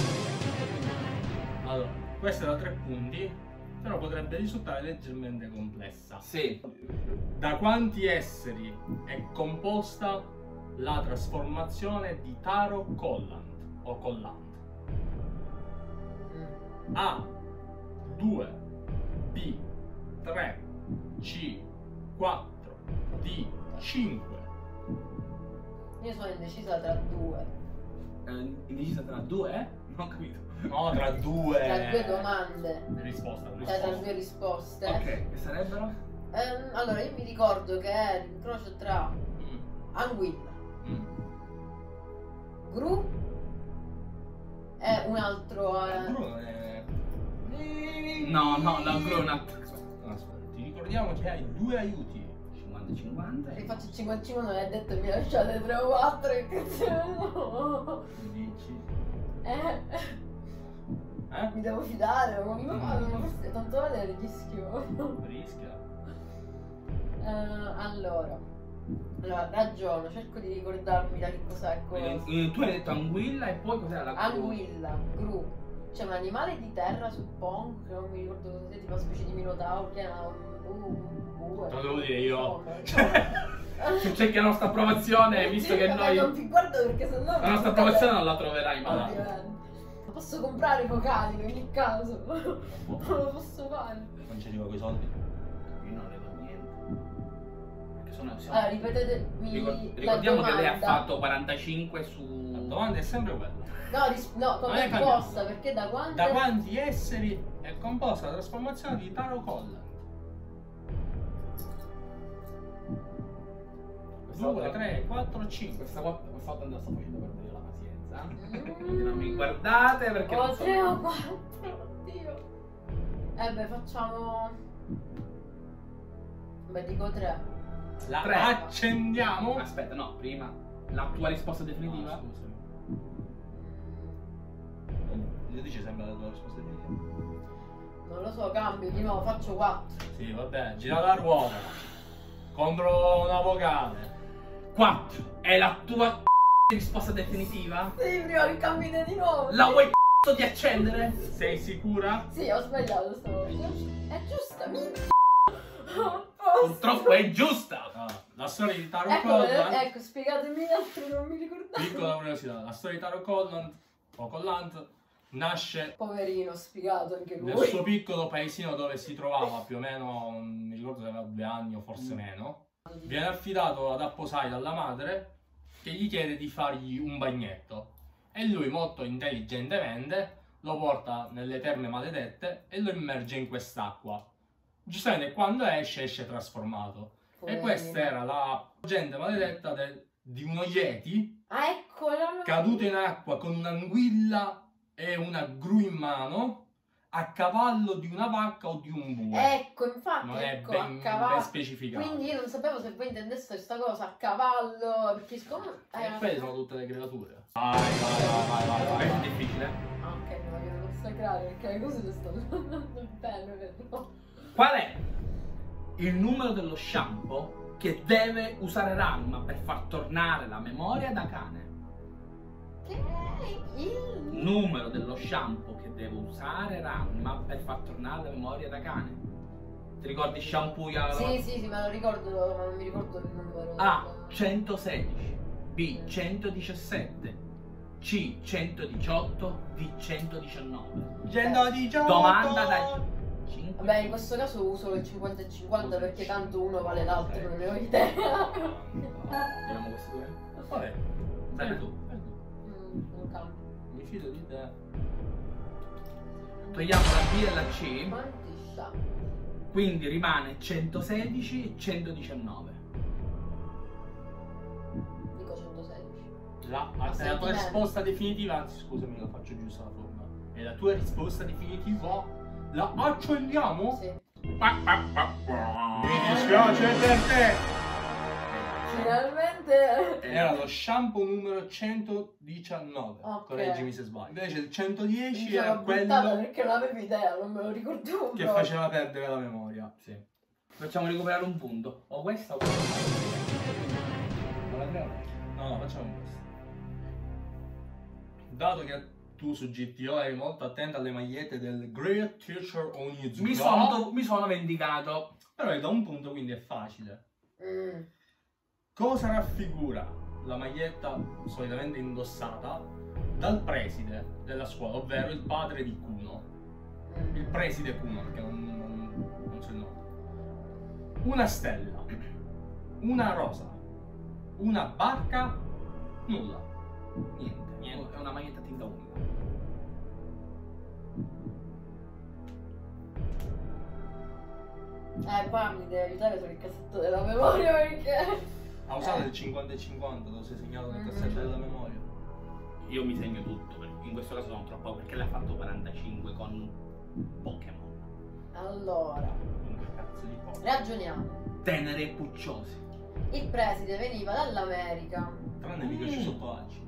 Allora, questa è da tre punti, però potrebbe risultare leggermente complessa. Sì. Da quanti esseri è composta la trasformazione di Taro Collant o Collant? Mm. A due, B tre, C quattro, D cinque. Io sono indecisa tra due. Eh, indecisa tra due, eh? Non ho capito. No, tra due. Tra due domande. Risposta, Cioè tra risposta. due risposte. Ok, che sarebbero? Ehm, allora io mi ricordo che è l'incrocio tra Mm, Anguilla, mm. Gru e un altro... Eh, eh, Bruno è... No, no, la Bruna. No, aspetta, ti ricordiamo che hai due aiuti. cinquanta cinquanta. Se faccio cinquanta cinquanta non hai detto che mi lasciate tre o quattro, che cazzo no. Dici. Eh, Eh? mi devo fidare, ma come fanno? Ma forse tanto vale il rischio. Rischia. Eh, allora, allora, ragiono, cerco di ricordarmi da che cos'è cosa. Eh, Tu hai detto anguilla e poi cos'era la Anguilla, Gru. C'è un animale di terra, suppongo, che non mi ricordo cosa sia, tipo una specie di minotauro che ha un... un, un Te lo devo dire io. Se c'è che la nostra approvazione, visto che Vabbè, noi... non ti guardo perché sennò... La nostra approvazione non la troverai mai. Ovviamente. Posso comprare i vocali in ogni caso. Non lo posso fare. Non ci arriva quei soldi. Io non le do niente. Perché sono... siamo- Allora, ripetetemi Ricor- la ricordiamo che lei ha domanda. fatto quarantacinque La su... domanda è sempre quella. No, ris- no, Non come è cambiato. risposta, perché da quando... Da quanti esseri è composta la trasformazione di Taro Collant? due, tre, quattro, cinque. Questa volta, questa volta sto facendo perdere la pazienza. Mm. Quindi non mi guardate perché... Oh, non so- tre o quattro, oddio. Eh beh, facciamo... Beh, dico tre. La Tre. accendiamo? Aspetta, no, prima la tua risposta definitiva? No, scusami. Io dice sempre la tua risposta definitiva. Non lo so, cambio di nuovo, faccio quattro. Sì, vabbè, gira la ruota. Contro una vocale. quattro. È la tua risposta definitiva? Sì, prima che cambi di nuovo. La vuoi c***o di accendere? Sei sicura? Sì, ho sbagliato stavolta. È giusta, minchia. Purtroppo è giusta. Ah, la storia di Taro Ecco, Collant. eh, ecco, spiegatemi l'altro, non mi ricordavo. Piccola curiosità, la storia di Taro Collant o Collant nasce Poverino, spiegato anche lui. nel suo piccolo paesino dove si trovava più o meno, non mi ricordo se aveva due anni o forse meno. Viene affidato ad apposai dalla madre che gli chiede di fargli un bagnetto e lui molto intelligentemente lo porta nelle terme maledette e lo immerge in quest'acqua. Giustamente quando esce, esce trasformato. Poverino. E questa era la gente maledetta del- di uno Yeti Ah, ecco, la... caduto in acqua con un'anguilla e una gru in mano a cavallo di una vacca o di un bue. Ecco, infatti, Non è ecco, ben, a ben cavallo. specificato. Quindi io non sapevo se voi intendeste questa cosa a cavallo, perché siccome... E eh, quelle sono tutte le creature. Vai, vai, vai, vai, vai, vai. È difficile. Ah, ok, mi voglio consacrare perché le cose stanno andando bene, vero? Qual è il numero dello shampoo che deve usare Ranma per far tornare la memoria da cane? Che è il... Numero dello shampoo che deve usare Ranma per far tornare la memoria da cane. Ti ricordi shampoo? alla- Sì, sì, sì, me lo ricordo, ma non mi ricordo il numero. A centosedici, B centodiciassette, C centodiciotto, D centodiciannove. centodiciotto. Domanda da cinque. Vabbè, in questo caso uso il cinquanta e cinquanta perché tanto uno vale l'altro, non ne ho idea. Vediamo questi due. Vabbè, Dai tu. Mm, non cambia. Mi fido di te. Togliamo la B e la C, Quanti sa? quindi rimane centosedici e centodiciannove. Dico centosedici. La, la tua sentimento. risposta definitiva, anzi scusami, lo faccio giusto la forma. E la tua risposta definitiva La accendiamo? Sì. Mi dispiace per te. Finalmente. Era lo shampoo numero centodiciannove. Ok. Correggimi se sbaglio. Invece il centodieci Mi sono era buttata quello perché non avevo idea, non me lo ricordavo. che proprio. faceva perdere la memoria. Sì. Facciamo recuperare un punto. O questa o questa. Non la creo. No, no, facciamo questo. Dato che tu su G T O eri molto attento alle magliette del Great Teacher Onizuka, Mi sono, mi sono vendicato. però è da un punto, quindi è facile. Mm. Cosa raffigura la maglietta solitamente indossata dal preside della scuola, ovvero il padre di Kuno? Mm. Il preside Kuno, perché non, non, non so il nome. Una stella, una rosa, una barca, nulla. Niente. Niente. È una maglietta a tinta unica. Eh, qua mi deve aiutare sul cassetto della memoria perché... Ha usato il cinquanta e cinquanta, lo sei segnato nel Mm. cassetto della memoria. Io mi segno tutto, perché in questo caso sono troppo perché l'ha fatto quarantacinque con Pokémon. Allora, Comunque cazzo di cosa. ragioniamo. Tenere e pucciosi. Il preside veniva dall'America, Tranne mica ci sotto acido.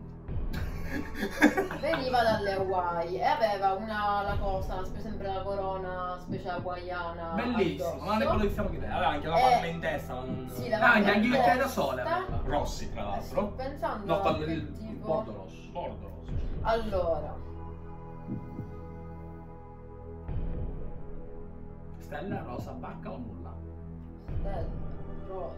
veniva dalle Hawaii e aveva una la cosa, sempre la corona specie hawaiana. Bellissimo, addosso. ma non è quello che stiamo chiedendo. Aveva anche la Eh, palma in testa, ma non... Sì, la Ah, anche palma gli in occhiali da testa. sole aveva. Rossi, tra Eh, sto l'altro. pensando No, a quello che del tipo... bordo rosso. Bordo rosso. Allora, Stella, rosa, barca o nulla? stella, rosa,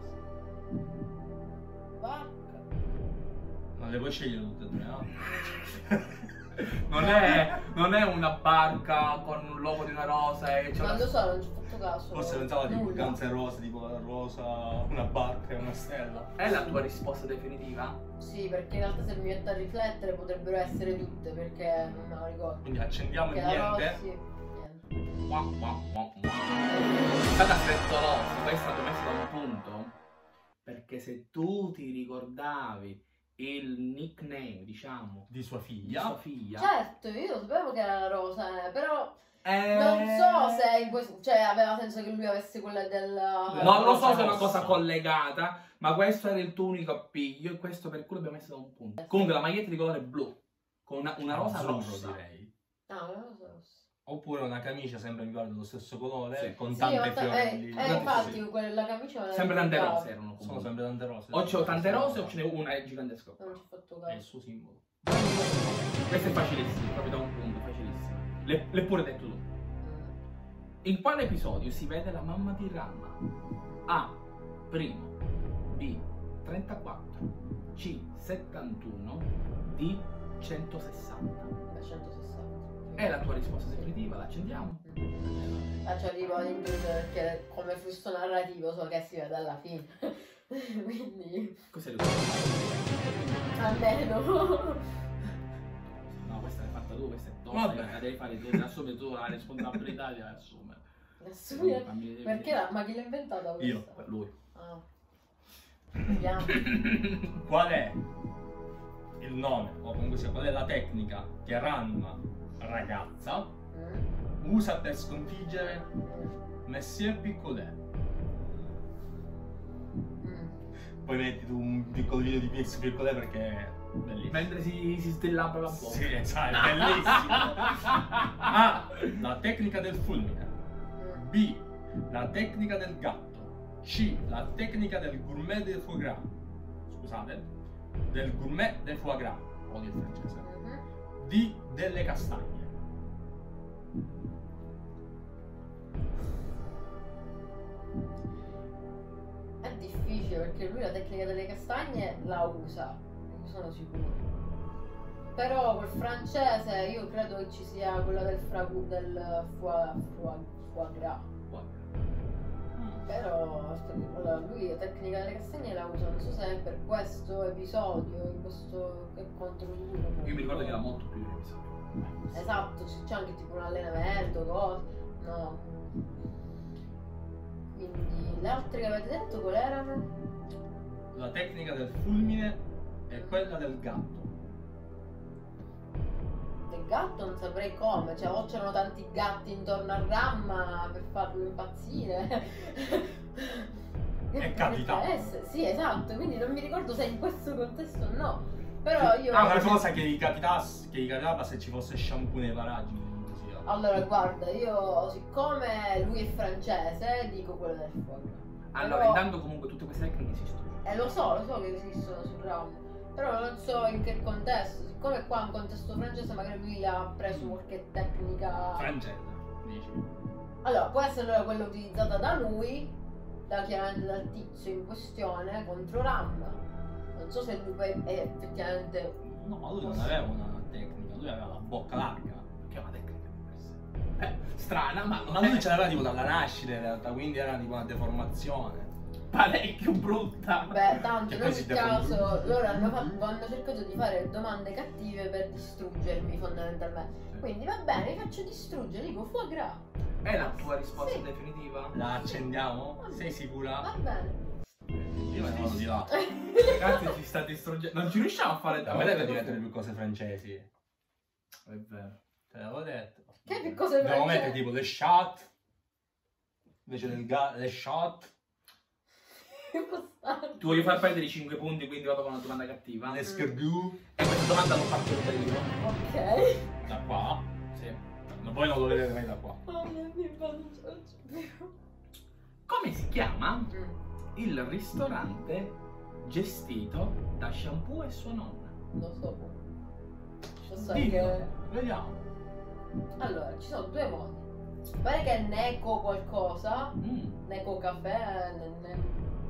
barca. Non le puoi scegliere tutte e tre, no? Non è, non è una barca con un logo di una rosa e c'è Non una... lo so, non ci ho fatto caso. Forse pensava tipo Nulla. Guns N' Roses, tipo la rosa, una barca e una stella. È la tua risposta definitiva? Sì, perché in realtà se mi metto a riflettere potrebbero essere tutte perché non me lo ricordo. Quindi accendiamo Che il la niente. Rossi, niente. Qua, qua, qua, qua. È stata frettolosa, poi è stato messo da un punto. Perché se tu ti ricordavi il nickname, diciamo, Di sua di figlia. sua figlia... Certo, io sapevo che era la rosa, eh, però eh, non so se in questo, cioè aveva senso che lui avesse quella del... Non lo so se è una rossa. cosa collegata, ma questo era il tuo unico appiglio e questo per cui l'abbiamo messo da un punto. Comunque la maglietta di colore blu, con una, una rosa Azzurro, rossa. direi. Ah, una rosa rossa. Oppure una camicia sempre mi pare dello stesso colore, Sì. con Sì, tante ho ta- fiorelli. eh, Infatti eh, infatti Sì. quella camicia me la Sempre tante ricordavo. rose erano Sono comunque. sempre tante rose. O c'ho tante rose o ce n'è una gigantesca. Non ci ho fatto È il caso. suo simbolo. Questo è facilissimo, proprio da un punto, facilissimo. L'hai l'hai pure detto tu. Mm. In quale episodio si vede la mamma di Ranma? A. Primo. B. trentaquattro. C. settantuno. D. centosessanta. Beh, centosessanta. È la tua risposta definitiva, la accendiamo? Mm. Ah, ci arrivo ad indurre perché come flusso narrativo so che si vede alla fine. Quindi Cos'è il tuo? almeno. No, questa l'hai fatta tu, questa è Vabbè. tosta, la devi fare tu, assumi tu la responsabilità di assumere. Assumere- Fammi vedere. Perché la, ma chi l'ha inventata questa? Io. Per lui. Ah. Vediamo. Qual è il nome, o comunque sia, qual è la tecnica che Ranma, ragazza, Mm. usa per sconfiggere Monsieur Piccolo? Mm. Poi metti tu un piccolo video di Pix Piccolo perché è bellissimo. Mentre si, si stillabra la bocca. Sì, esatto, è bellissimo. A. La tecnica del fulmine. Mm. B. La tecnica del gatto. C. La tecnica del gourmet del foie gras. Scusate. Del gourmet del foie gras. Odio il francese. Mhm. D. Delle castagne. È difficile perché lui la tecnica delle castagne la usa, ne sono sicuro. Però col francese io credo che ci sia quella del fragu del foie, foie, foie gras. Però allora, lui la tecnica delle castagne la usa, non so se è per questo episodio, in questo che contro lui. Io mi ricordo che era molto più un episodio. Esatto, c- c'è anche tipo un allenamento, cose. No. Quindi le altre che avete detto qual erano? La tecnica del fulmine è quella del gatto. Del il gatto non saprei come, cioè o c'erano tanti gatti intorno a Ramma per farlo impazzire. È capitato. Sì, esatto, quindi non mi ricordo se in questo contesto o no. Però io... Ah, una cosa che gli capitasse, che gli capitava se ci fosse shampoo nei paraggi. Così. Allora, guarda, io siccome lui è francese, dico quello del forno. Allora, Però... intanto comunque tutte queste tecniche esistono. Eh, lo so, lo so che esistono sul Ramma. Però non so in che contesto. Siccome qua è un contesto francese, magari lui l'ha preso qualche tecnica... Francese, dici. Allora, può essere allora quella utilizzata da lui, da, chiaramente dal tizio in questione, contro Ramma. Non so se lui poi è effettivamente... No, ma lui non aveva una tecnica, lui aveva la bocca larga. Che è una tecnica questa. Eh, strana, ma, Ma lui ce l'aveva tipo dalla nascita in realtà, quindi era tipo una deformazione. Parecchio brutta. Beh, tanto Che in poi ogni si deforma. caso loro hanno, fatto, hanno cercato di fare domande cattive per distruggermi fondamentalmente. Sì. Quindi va bene, mi faccio distruggere, dico foie gras. È la tua risposta Sì. definitiva? La accendiamo? Sei sicura? Va bene. Io me ne vado di là. Ragazzi, ci sta distruggendo. Non ci riusciamo a fare A me deve diventare più cose francesi. È vero. Te l'avevo detto. Che più cose Dobbiamo francesi? mettere tipo le shot. Invece del ga- le shot. Tu voglio far perdere i cinque punti, quindi vado con una domanda cattiva. Le scargù. E questa domanda l'ho fatta io. Ok. Da qua. Sì. Ma voi non lo vedete mai da qua. Oh mio Dio, non ce la faccio più. Come si chiama Mm. il ristorante gestito da Shampoo e sua nonna? Lo so. Lo so Dillo. che... Vediamo. Allora, ci sono due modi. Pare che è Neco qualcosa. Mm. Neco caffè. Ne, ne-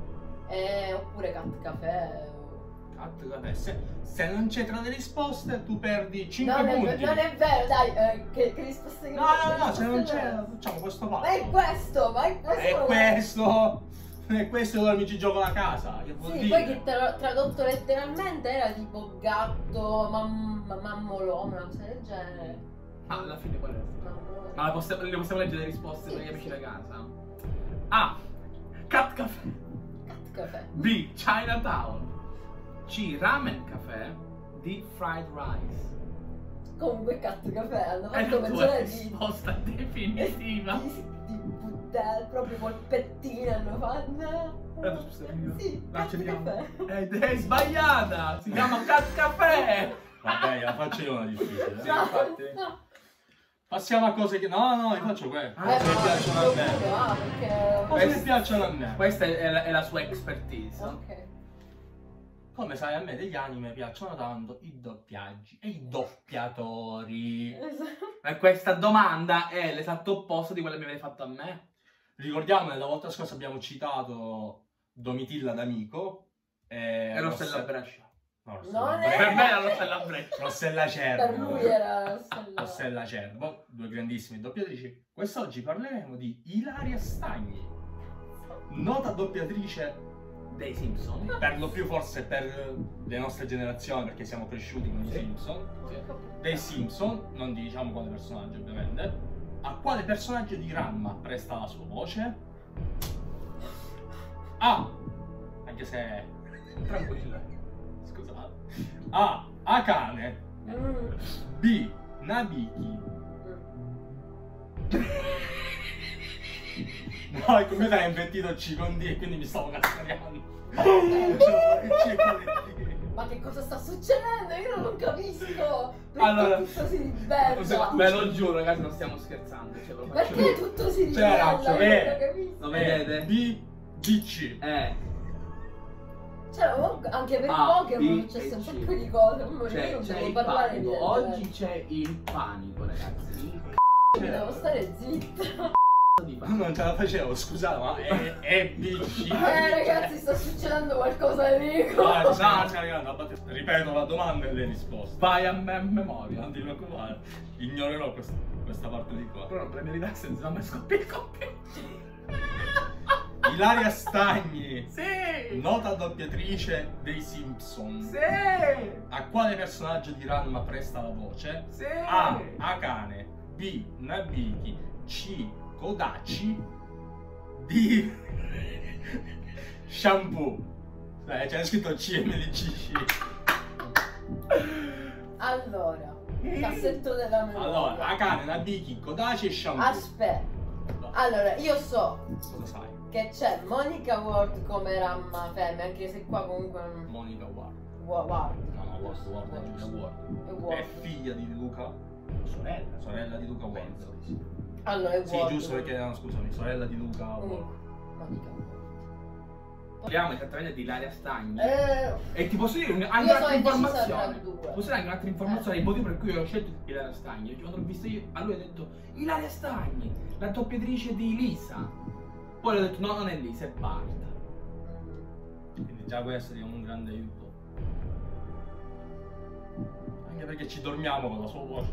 eh, oppure Cat caffè. Cat caffè. Se, se non c'è tra le risposte, tu perdi cinque Non è, punti. non è vero, dai, eh, che, che risposte che No, no, no, se non risposte c'è, vere. facciamo questo Ma fatto. è questo, ma è questo. È questo. È questo dove mi ci gioco la casa. Che vuol Sì, dire? poi che tra- tradotto letteralmente era tipo gatto, mam, mammolone, una cosa del genere. Ah, alla fine qual è? Mammolone. Ma la possiamo, le possiamo leggere le risposte Sì, per gli amici sì. da casa? A. Cat Caffè. Cat caffè. B. Chinatown. C. Ramen Caffè. D. Fried Rice. Comunque cat caffè, hanno È fatto la tua pensare di... risposta definitiva. Di, di buttare proprio polpettine hanno fatto. È la risposta definitiva. Sì, La cat accendiamo. caffè. Ed è sbagliata. Si chiama Cat Caffè. Vabbè, la faccio io una difficile. Sì, No, infatti. no. Passiamo a cose che. No, no, io faccio quelle. Ah, Cose Eh, che no, piacciono a io me. pure, ah, perché... Cose che piacciono a me. Questa è la, è la sua expertise. Ok. Come sai, a me degli anime piacciono tanto i doppiaggi e i doppiatori. Esatto. E questa domanda è l'esatto opposto di quella che mi avete fatto a me. Ricordiamo che la volta scorsa abbiamo citato Domitilla d'Amico e E Rossella Brescia. No, Rossella Non Brescia. è- Per me era Rossella Brescia. Rossella Cervo. Per lui era Stella. Rossella Cervo, due grandissime doppiatrici. Quest'oggi parleremo di Ilaria Stagni, nota doppiatrice Dei Simpson. per lo più forse per le nostre generazioni, perché siamo cresciuti con i Sì. Simpson. Dei Simpson, non diciamo quale personaggio ovviamente. A quale personaggio di Ranma presta la sua voce? A. Anche se. Tranquilla. Scusate. A. Akane. Mm. B. Nabiki. No, il computer ha invertito C con D e quindi mi stavo cazzariando. C con D. Ma che cosa sta succedendo? Io non capisco. Perché Allora, tutto si ribella? Ve lo giuro, ragazzi, non stiamo scherzando. Ce lo faccio. Perché tutto si C'era, ribella? Io cioè, non capisco. Lo vedete? B. D C. Eh, Cioè, mo- anche per A, Pokémon B c'è e un C. sacco di cose. Mo- io c'è, non c'è devo il parlare panico. niente. Oggi c'è il panico, ragazzi. Il Mi devo stare zitta. c***o di panico. Non ce la facevo, scusate, ma è, è B C. Eh, ragazzi, sta succedendo qualcosa di Nico. Ah, no, stiamo arrivando a battere. Ripeto la domanda e le risposte. Vai a me a memoria. Non ti preoccupare, ignorerò questa, questa parte di qua. Però non premi relax, se no mi scoppia il computer. Ilaria Stagni, Sì! nota doppiatrice dei Simpson. Sì! A quale personaggio di Ranma presta la voce? Sì! A. Akane. B. Nabiki. C. Kodachi. D. Shampoo. Eh, c'è scritto C M D C. Allora, cassetto della memoria. Allora, Akane, Nadiki, Kodachi e Shampoo. Aspetta. Allora, io so Cosa sai? che c'è Monica Ward come Ramma femmina, anche se qua comunque non... Monica Ward. Wa- Ward. No, no, Ward, Ward, è giusto. Ward. È Ward. È figlia di Luca. Sorella. Sorella di Luca Ward. Penso di sì. Allora, è Sì, Ward. giusto perché, no, scusami, sorella di Luca Ward. Comunque, Monica Ward. Parliamo esattamente di Ilaria Stagni. Eh, E ti posso dire un- Io anche sono un'altra indecisa informazione. tra due. Posso dire anche un'altra informazione, il motivo per cui io ho scelto Ilaria Stagni. Quando l'ho vista io, a lui ho detto Ilaria Stagni, la doppiatrice di Lisa. Poi ho detto no, non è Lisa, è Barta. Quindi già questo è un grande aiuto. Anche perché ci dormiamo con la sua voce.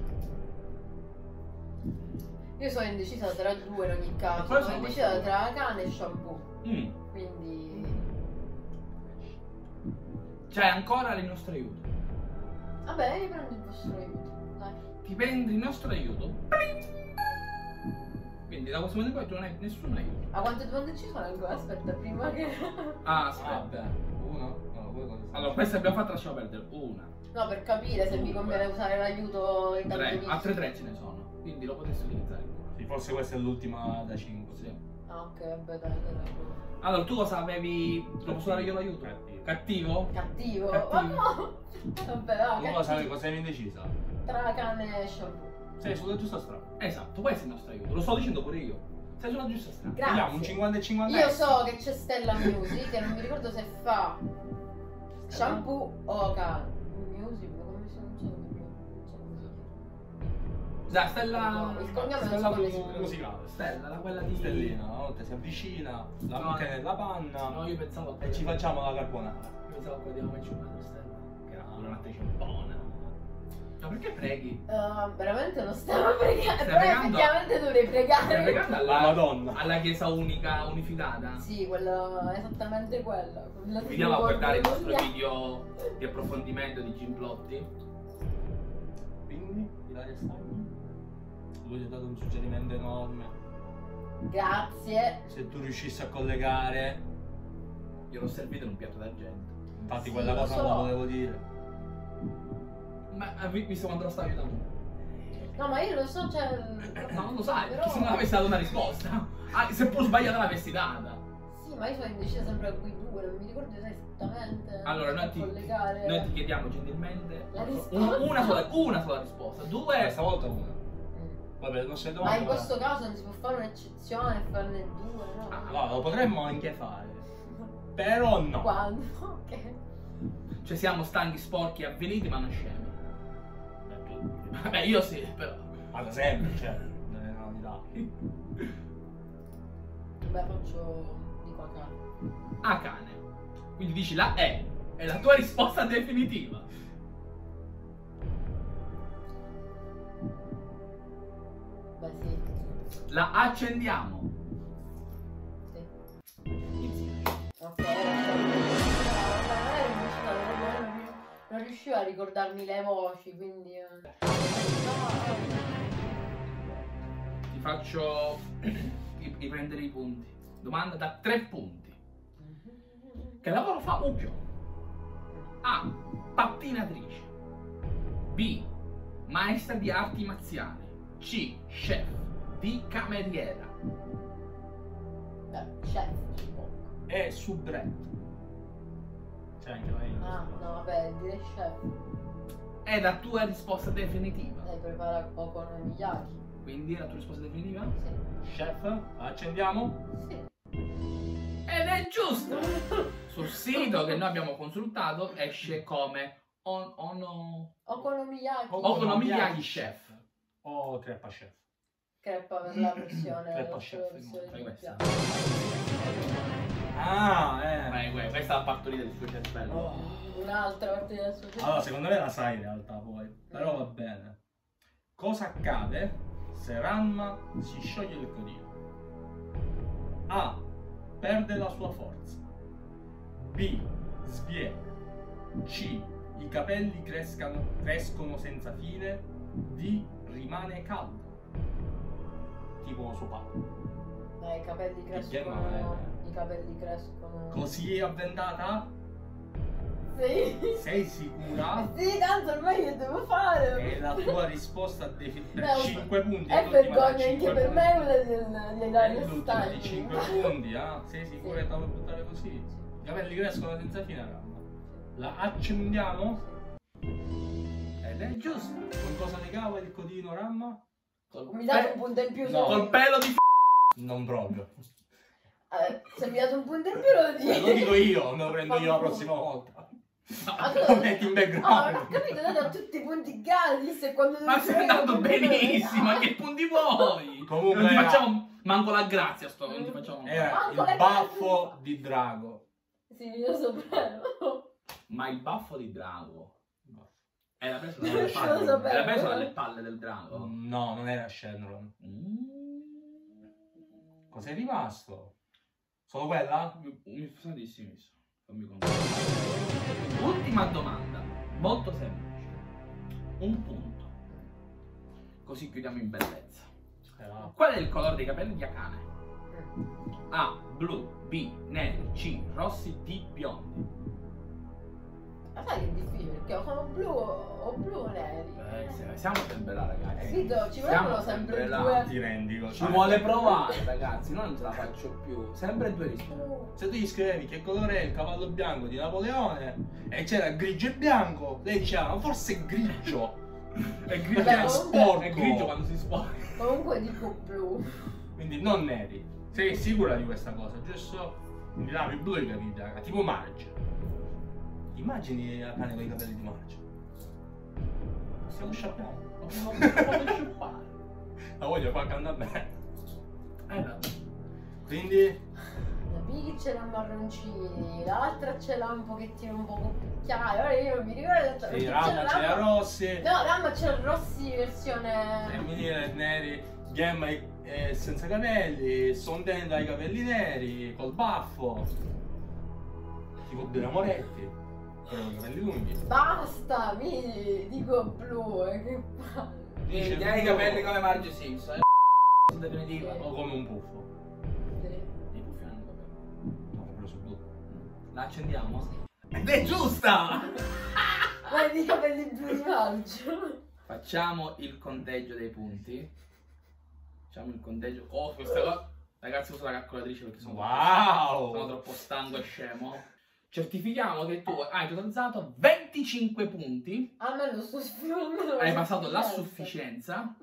io sono indecisa tra due in ogni caso. poi Sono sono indecisa queste tra Akane e Shampoo. Mm. Quindi... C'hai ancora il nostro aiuto. Vabbè, io prendo il vostro aiuto. Dai. Ti prendi il nostro aiuto. Quindi da questo momento in poi tu non hai nessun aiuto. A quante domande ci sono ancora? Aspetta, prima che... Ah, aspetta. Vabbè, uno? No, voi cosa Allora, questa abbiamo fatto, lasciamo perdere. Una, No, per capire se mi conviene usare l'aiuto in tanto tre, visto. altre tre ce ne sono. Quindi lo potresti utilizzare. Sì, forse questa è l'ultima da cinque. Sì. Ah, ok, vabbè, dai, dai, dai. Allora, tu cosa avevi? Te lo posso dare io l'aiuto? Cattivo. Cattivo? Cattivo? Cattivo. Ma no! Vabbè, va, Tu cosa, cattivo. cosa eri indecisa? Tra cane e shampoo. Sei sulla giusta strada. Esatto, questo è il nostro aiuto. Lo sto dicendo pure io. Sei sulla giusta strada. Grazie. Vediamo un cinquanta e cinquanta. Io so che c'è Stella Music, che non mi ricordo se fa shampoo o cane. Music, come si non so. Da Stella. Il cognome Stella non so Music- come si musicale. Stella, la quella di. Stellina, una volta si avvicina, la No. mucca nella panna No, io pensavo a e ci facciamo la carbonara. Io pensavo a quella di Come Stella. Che era pure un'attrice buona. Ma perché preghi? Uh, veramente non stiamo pregando. Stai Però pregando? effettivamente dovrei pregare. Stai pregando alla, La Madonna. alla chiesa unica unificata? Sì, quella, esattamente quella. quella che Andiamo a ricordo guardare il nostro mondiale. video di approfondimento di Gimplotti. Quindi, Ilaria Stagni, lui ti ha dato un suggerimento enorme. Grazie. Se tu riuscissi a collegare, Io l'ho servito in un piatto d'argento. infatti Sì, quella lo cosa so. non la volevo dire. Ma hai visto quando lo stavi aiutando? No, ma io lo so, cioè. Ma non lo sai, però... perché se non avessi dato una risposta. Ah, seppur sbagliata l'avessi data. Sì, ma io sono indecisa sempre a quei due, non mi ricordo esattamente. Allora, noi ti, collegare. noi ti chiediamo gentilmente La una, risposta. una sola, una sola risposta. Due. Questa volta una. Mm. Vabbè, non sei Ma domanda. in questo caso non si può fare un'eccezione e farne due, no? Ah, Allora, lo potremmo anche fare. Però no. Quando? Ok. Cioè siamo stanchi, sporchi, avveniti, ma non scemi. Vabbè, io sì, però. Ma da sempre, cioè, non è una novità. Beh, faccio. dico a cane. A cane. Quindi dici la E. È la tua risposta definitiva. Beh, sì. La accendiamo. Sì. Insieme. Ok, non riuscivo a ricordarmi le voci, quindi... eh. Ti faccio riprendere i punti. Domanda da tre punti. Che lavoro fa Ubbio? A. Pattinatrice. B. Maestra di arti marziali. C. Chef. D. Cameriera. Beh, chef. È subretto. C'è anche lei. Ah, no, vabbè, direi chef. È la tua risposta definitiva. Lei prepara okonomiyaki. Quindi è la tua risposta definitiva? Sì. Chef, accendiamo. Sì. Ed è giusto! Sul sito che noi abbiamo consultato esce come on, ono, Okonomiyaki. Okonomiyaki Chef. O crepa chef. Crepa per la versione. Crepa la chef, versione fai di questa. piatto. Ah, eh. Vai, vai, questa è la partorita del suo cervello. Oh. Un'altra partita del suo gioco. Allora, secondo me la sai in realtà poi. Però va bene. Cosa accade se Ranma si scioglie il codino? A. Perde la sua forza. B. Sviene. C. I capelli crescano, crescono senza fine. D. Rimane caldo. Tipo suo padre. Dai, i capelli Che crescono. male. I capelli crescono. Così è avventata? Sì. Sei sicura? Sì, tanto ormai che devo fare? E la tua risposta defi- per No, cinque punti. è l'ultima da vergogna cinque anche per punti. me quella del- dei È Dario l'ultima di Stagni. cinque punti, ah? Sei sicura che te la vuoi buttare così? I capelli crescono senza fine, Ramma. La accendiamo? Ed è giusto. Con cosa legava il codino, Ramma? Mi date un punto in più? No. se- Col pelo di f***. Non proprio. Eh, se mi date un punto in più lo Eh, dico. lo dico io, me lo prendo io la prossima volta. Ah, Lo metti in Oh, background. non ho capito, date a tutti i punti gratis e quando Ma stai andando benissimo, ma che punti vuoi? Comunque non ti era- facciamo manco la grazia sto, non ti facciamo Era Manco il le baffo di Drago. Sì, io sapevo. Ma il baffo di drago era preso Non dalle lo palle, sapevo. era preso dalle palle del drago. No, non era Shenron. Mm. Cos'è rimasto? Solo quella? Mi, mi sa di sì, mi sa. Fammi controllare. Ultima domanda, molto semplice. Un punto. Così chiudiamo in bellezza. Era- Qual è il colore dei capelli di Akane? A. Blu. B. Neri. C. Rossi. D. Biondi. Ma sai che è difficile perché o sono blu o blu o neri. Eh, se- siamo sempre là, ragazzi. Capito? Ci Siamo vogliono sempre sempre là. due. Ti rendi conto? Ci vuole provare, ragazzi, no, non ce la faccio più. Sempre due risposte. Se tu gli scrivevi che colore è il cavallo bianco di Napoleone e c'era grigio e bianco, lei diceva "Ma forse è grigio". È grigio, Vabbè, è comunque- sporco. È grigio quando si sporca. Comunque dico blu. Quindi non neri. Sei sicura di questa cosa, giusto? Mi davi blu i capelli, raga, tipo Marge. Immagini la cane con i capelli di Marge. Possiamo sciappare. Non posso sciupare. La voglio far cantare bene. Eh, no. Quindi La Piggy ce l'ha marroncini, l'altra ce l'ha un pochettino un po' più chiaro. Ora io non mi ricordo. sì, Ramma c'era Ramma- Rossi, No, Ramma c'è il Rossi versione. femminile neri, Gemma è- è senza capelli, Sondenda ha i capelli neri, col baffo. Tipo Bira Moretti, però con i capelli lunghi. Basta, mi dico blu. eh, Che palle. Dice Tieni i blu. capelli come Marge Simpson. Eh. In definitiva. O come un puffo. Sì. I puffi hanno i capelli. No, ho preso blu. La accendiamo? Ed è giusta! Guarda i capelli blu di Maggio. Facciamo il conteggio dei punti. Facciamo il conteggio. Oh, questa cosa. Ragazzi, uso la calcolatrice perché sono, Wow! sono troppo stanco e scemo. Certifichiamo che tu hai totalizzato venticinque punti. A me lo sto sfruttando. Hai passato la sufficienza.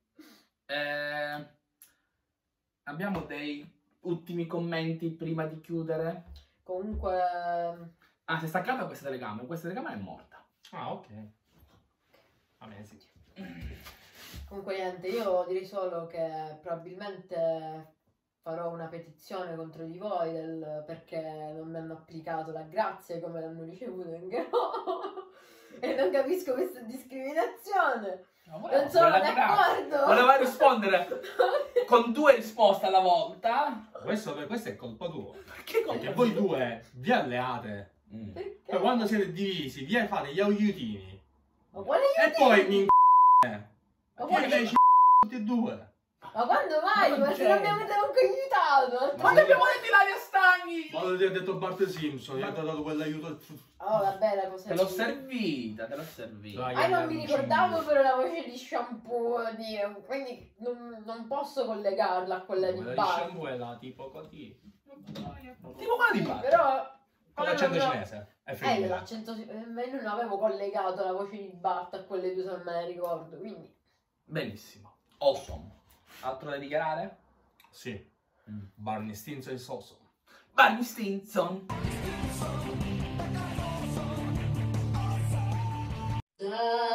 Eh, abbiamo dei ultimi commenti prima di chiudere. Comunque. Ah, si è staccata questa telecamera. Questa telecamera è morta. Ah, ok. Vabbè, sì. Comunque niente, io direi solo che probabilmente farò una petizione contro di voi del perché non mi hanno applicato la grazia come l'hanno ricevuto in Gro. E non capisco questa discriminazione. Non sono d'accordo. Voleva rispondere con due risposte alla volta. Questo, questo è colpa tua. Perché colpa Perché voi mia? due vi alleate. Mm. Perché? Poi quando siete divisi, vi fate gli aiutini. Ma quale E poi mi Ma Ti quale invece tutti e due. Ma quando mai? Ma Ma non se c'è. non mi avete manco aiutato! Ma Ma ti abbiamo detto Ilaria Stagni! Ma ti ha detto Bart Simpson, gli ha dato quell'aiuto. Oh vabbè la cosa Te l'ho di- servita, te l'ho servita. Dai. Ah, non mi ricordavo però la voce di shampoo di... quindi non, non posso collegarla a quella di Quella di Bart. shampoo è la tipo così. Tipo quella di Bart. Però Con l'accento però- cinese. È Eh, femminile. l'accento eh, ma io non avevo collegato la voce di Bart a quelle due se non me ne ricordo, quindi Benissimo. Awesome. Altro da dichiarare? Sì. Barney Stinson e Soso. Barney Stinson. Da